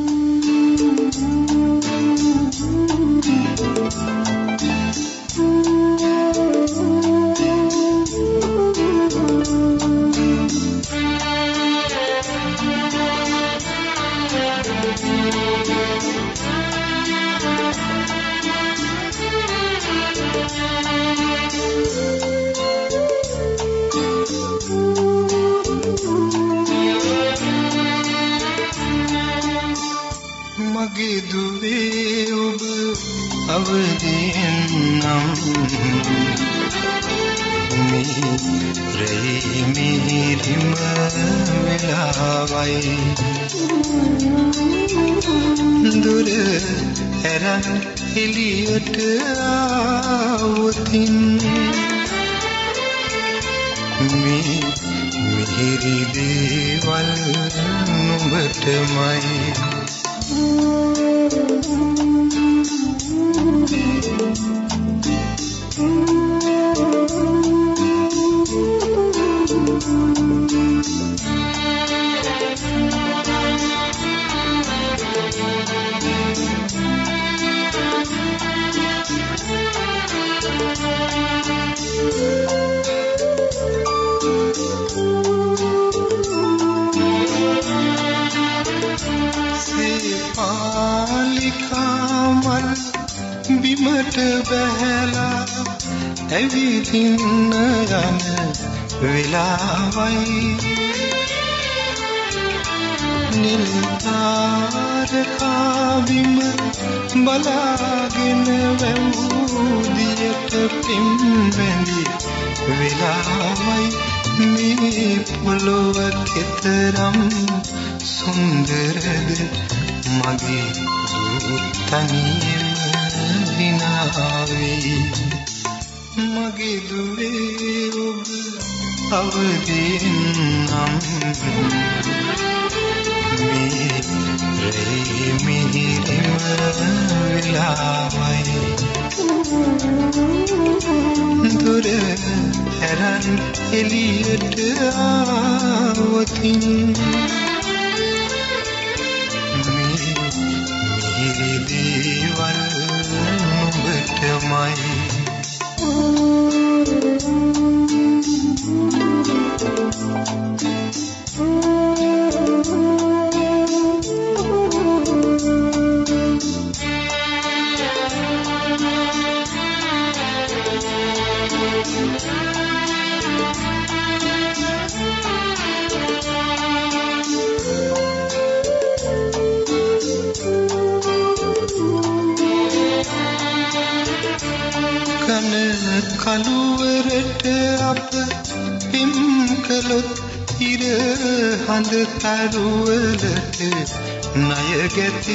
[SPEAKER 6] මගේ දුවේ ඔබ අවදීනම් මේ රේ මිහිරිම වෙලාවයි දුර හැරන් එළියට ආවොතින් මේ මිහිරි දේවල් නුඹටමයි බිමට බැහැලා ඇවිදින්න යන වෙලාවයි නිල්තාරකා බිම බලාගෙන වැවුදියට පින් බැඳි වෙලාවයි මේ පොළොව කෙතරම් සුන්දරද මගේ දුතනියම විනාවේ මගේ දුවේ ඔබ අවදීනම් මේ රේ මිහිරිම වෙලාවයි දුර හැරන් එළියට ආවොතින් මිහිරි දේවල් නුඹටමයි කළුවරට අප පින් කළොත් ඉර හඳ තරුවලට ණය ගැති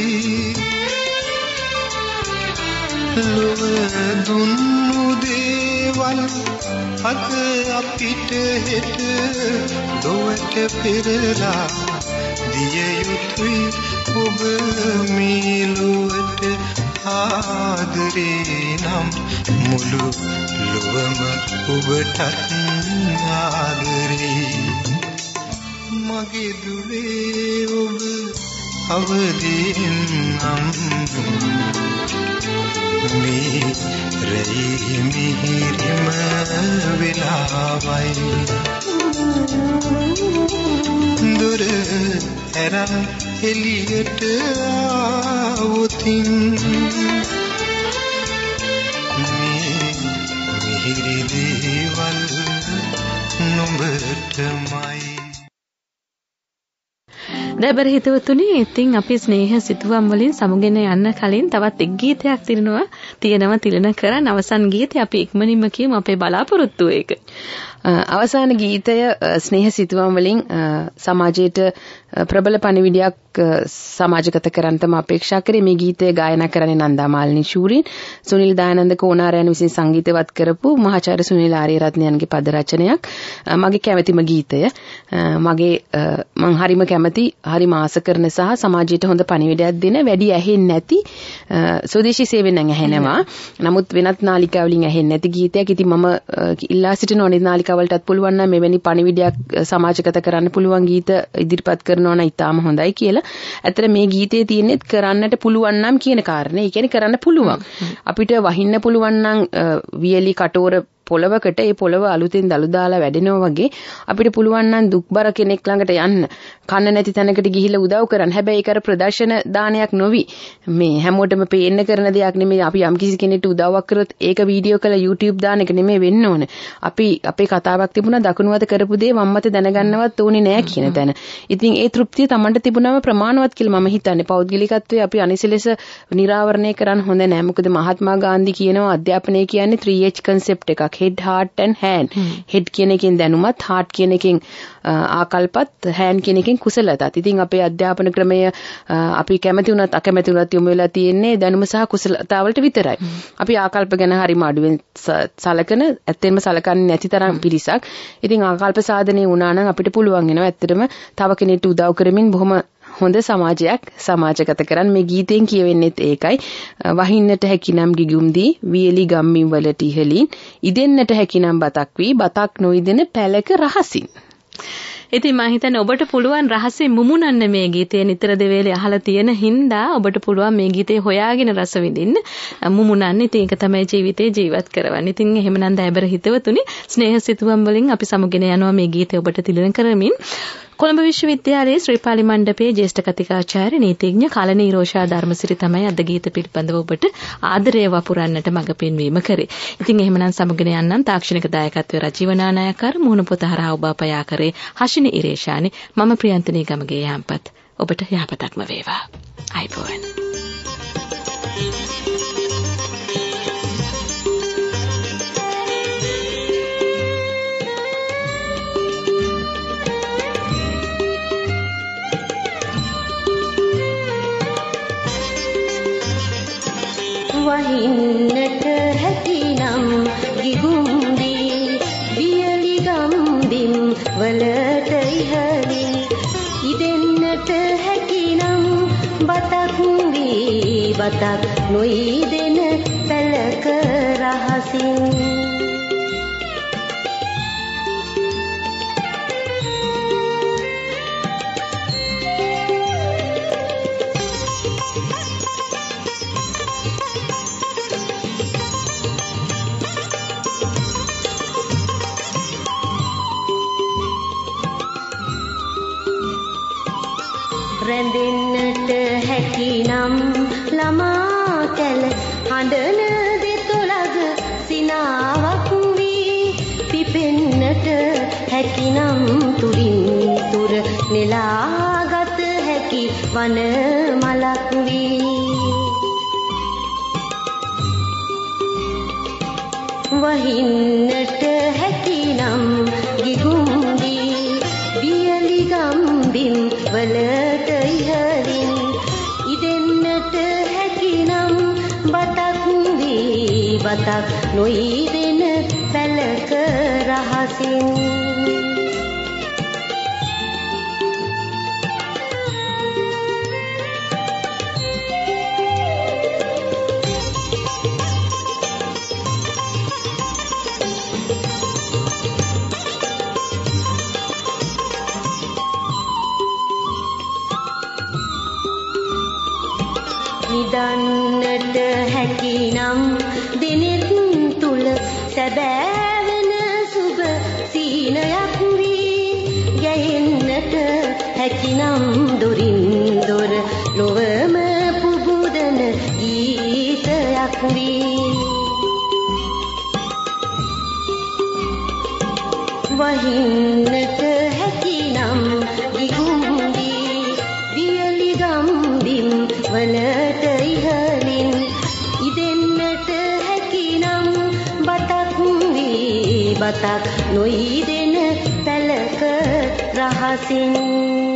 [SPEAKER 6] ලොව දුන්නු දේවල් අද අපිට හෙට ලොවට පෙරලා දිය යුතුයි ඔබ මේ ලොවට ආදරේ නම් මුළු ලොවම ඔබටත් ආදරේ මගේ දුවේ ඔබ අවදීන් නම් මේ රැයි මිහිරිම වෙලාවයි දුර ඇරන් එළියට ආවොතින් මේ මිහිරි දේවල් නුඹටමයි
[SPEAKER 1] දැබර හිතවතුනි ඉතින් අපි ස්නේහ සිතුවම් වලින් සමුගෙන යන්න කලින් තවත් එක් ගීතයක් තිරනවා තියෙනවා තිලන කරන් අවසන් ගීතය අපි ඉක්මනින්ම කියමු අපේ බලාපොරොත්තු එක.
[SPEAKER 3] අවසාන ගීතය ස්නේහ සිතුවම් වලින් සමාජයට ප්‍රබල පණිවිඩයක් සමාජගත කරන්න තම අපේක්ෂා කරේ. මේ ගීතය ගායනා කරන්නේ නන්දා මාලිනී ශූරින්, සුනිල් දානන්ද කෝනාරයන් විසින් සංගීතවත් කරපු මහාචාර්ය සුනිල් ආරියරත්නයන්ගේ පද රචනයක්. මගේ කැමැතිම ගීතය. මගේ මං හරිම කැමැති, හරිම ආස කරන සහ සමාජයට හොඳ පණිවිඩයක් දෙන, වැඩි ඇහෙන්නේ නැති ස්වදේශී සේවයෙන් ඇහෙනවා. නමුත් වෙනත් නාලිකා වලින් ඇහෙන්නේ නැති ගීතයක්. ඉතින් මම ඉල්ලා සිටින ඕනේ නාලිකාවලටත් පුළුවන් නම් මෙවැනි පණිවිඩයක් සමාජගත කරන්න පුළුවන් ගීත ඉදිරිපත් කරනවා නම් ඉතාම හොඳයි කියලා. ඇත්තට මේ ගීතේ තියෙන්නේ කරන්නට පුළුවන් නම් කියන කාරණේ. ඒ කියන්නේ කරන්න පුළුවන්. අපිට වහින්න පුළුවන් නම් වියලි කටෝර පොළවකට ඒ පොළව අලුතෙන් දළු දාලා වැඩෙනවා වගේ අපිට පුළුවන් නම් දුක්බර කෙනෙක් ළඟට යන්න, කන්න නැති තැනකට ගිහිල්ලා උදව් කරන්න. හැබැයි ඒක අර ප්‍රදර්ශන දානයක් නොවි. මේ හැමෝටම පේන්න කරන දෙයක් නෙමෙයි. අපි යම් කිසි කෙනෙක්ට උදව්වක් කරොත් ඒක වීඩියෝ කරලා YouTube දාන එක නෙමෙයි වෙන්න ඕනේ. අපි අපේ කතාවක් තිබුණා දකුණුවත කරපු දේ වම්මත දැනගන්නවත් ඕනේ නෑ කියන තැන. ඉතින් ඒ තෘප්තිය Tamanට තිබුණාම ප්‍රමාණවත් කියලා මම හිතන්නේ. පෞද්ගලිකත්වයේ අපි අනිසලෙස නිරාවරණය කරන්න හොඳ නෑ. මොකද මහත්මා ගාන්ධි කියනවා අධ්‍යාපනය කියන්නේ three H concept එකක්. head, heart and hand. head කියන එකෙන් දැනුමත්, heart කියන එකෙන් ආකල්පත්, hand කියන එකෙන් කුසලතාවත්. ඉතින් අපේ අධ්‍යාපන ක්‍රමය අපි කැමති වුණත් අකමැති වුණත් යොමු වෙලා තියෙන්නේ දැනුම සහ කුසලතාවලට විතරයි. අපි ආකල්ප ගැන හරිම අඩුවෙන් සලකන, ඇත්තෙන්ම සලකන්නේ නැති තරම් පිරිසක්. ඉතින් ආකල්ප සාධනය වුණා නම් අපිට පුළුවන් වෙනවා ඇත්තටම තව කෙනෙක්ට උදව් කරමින් බොහොම හොඳ සමාජයක් සමාජගත කරන්න. මේ ගීතෙන් කියවෙන්නේත් ඒකයි. වහින්නට හැකිනම් ගිගුම් දී වියලි ගම්මින් වලට ඉහලින් ඉදෙන්නට හැකිනම් බතක් වී බතක් නොයිදෙන පැලක රහසින්.
[SPEAKER 1] ඉතින් මම හිතන්නේ ඔබට පුළුවන් රහසේ මුමුණන්න මේ ගීතය නිතර දෙවේලේ අහලා තියෙන හින්දා ඔබට පුළුවන් මේ ගීතේ හොයාගෙන රස විඳින්න මුමුණන්න. ඉතින් ඒක තමයි ජීවිතේ ජීවත් කරවන්නේ. ඉතින් එහෙමනම් දැබර හිතවතුනි ස්නේහ සිතුවම් වලින් අපි සමුගෙන යනවා මේ ගීතය ඔබට තිලන කරමින්. කොළඹ විශ්වවිද්‍යාලයේ ශ්‍රීපාලි මණ්ඩපයේ ජ්‍යෙෂ්ඨ කතිකාචාර්ය නීතිඥ කලනී රෝෂා ධර්මසිරි තමයි අද ගීත පිළිබඳව ඔබට ආදරය වපුරන්නට මඟ පෙන්වීම කරේ. ඉතින් එහෙමනම් සමුගෙන යන්නම් තාක්ෂණික දායකත්වයේ රජීව නානායකර මුහුණ පොත හරහා ඔබ අපයා කරේ හෂිනි ඉරේෂානි. මම ප්‍රියන්තනී ගමගේ යාම්පත්. ඔබට යහපතක්ම වේවා. අයිබෝන්.
[SPEAKER 5] වහින්නට හැකිනම් ගිගුම් දී වියලි ගම්බිම් වලට ඉහළින් ඉදෙන්නට හැකිනම් බතක් වී බතක් නොයිදෙන පැලක රහසින් රැඳෙන්නට හැකිනම් ළමා කැල හඬන දෙතොලග සිනාවක් වී පිපෙන්නට හැකිනම් තුරින් තුර නෙලාගත හැකි වන මලක් වී වහින්නට හැකිනම් ගිගුම් දී වියලි ගම්බිම් වලට ඉහළින් ඉදෙන්නට හැකිනම් බතක් වී බතක් නොයිදෙන පැලක රහසින් නිදන්නට හැකිනම් දිනෙත් තුල සැබෑවෙන සුබ සීනයක් වී ගැයෙන්නට හැකිනම් දොරින් දොර ලොවම පුබුදන ගීතයක් වී වහින්නට හැකිනම් ගිගුම්දී වියලි ගම්බිම් වලට ඉහළින් ඉදෙන්නට හැකිනම් බතක් වී බතක් නොයිදෙන පැලක රහසින්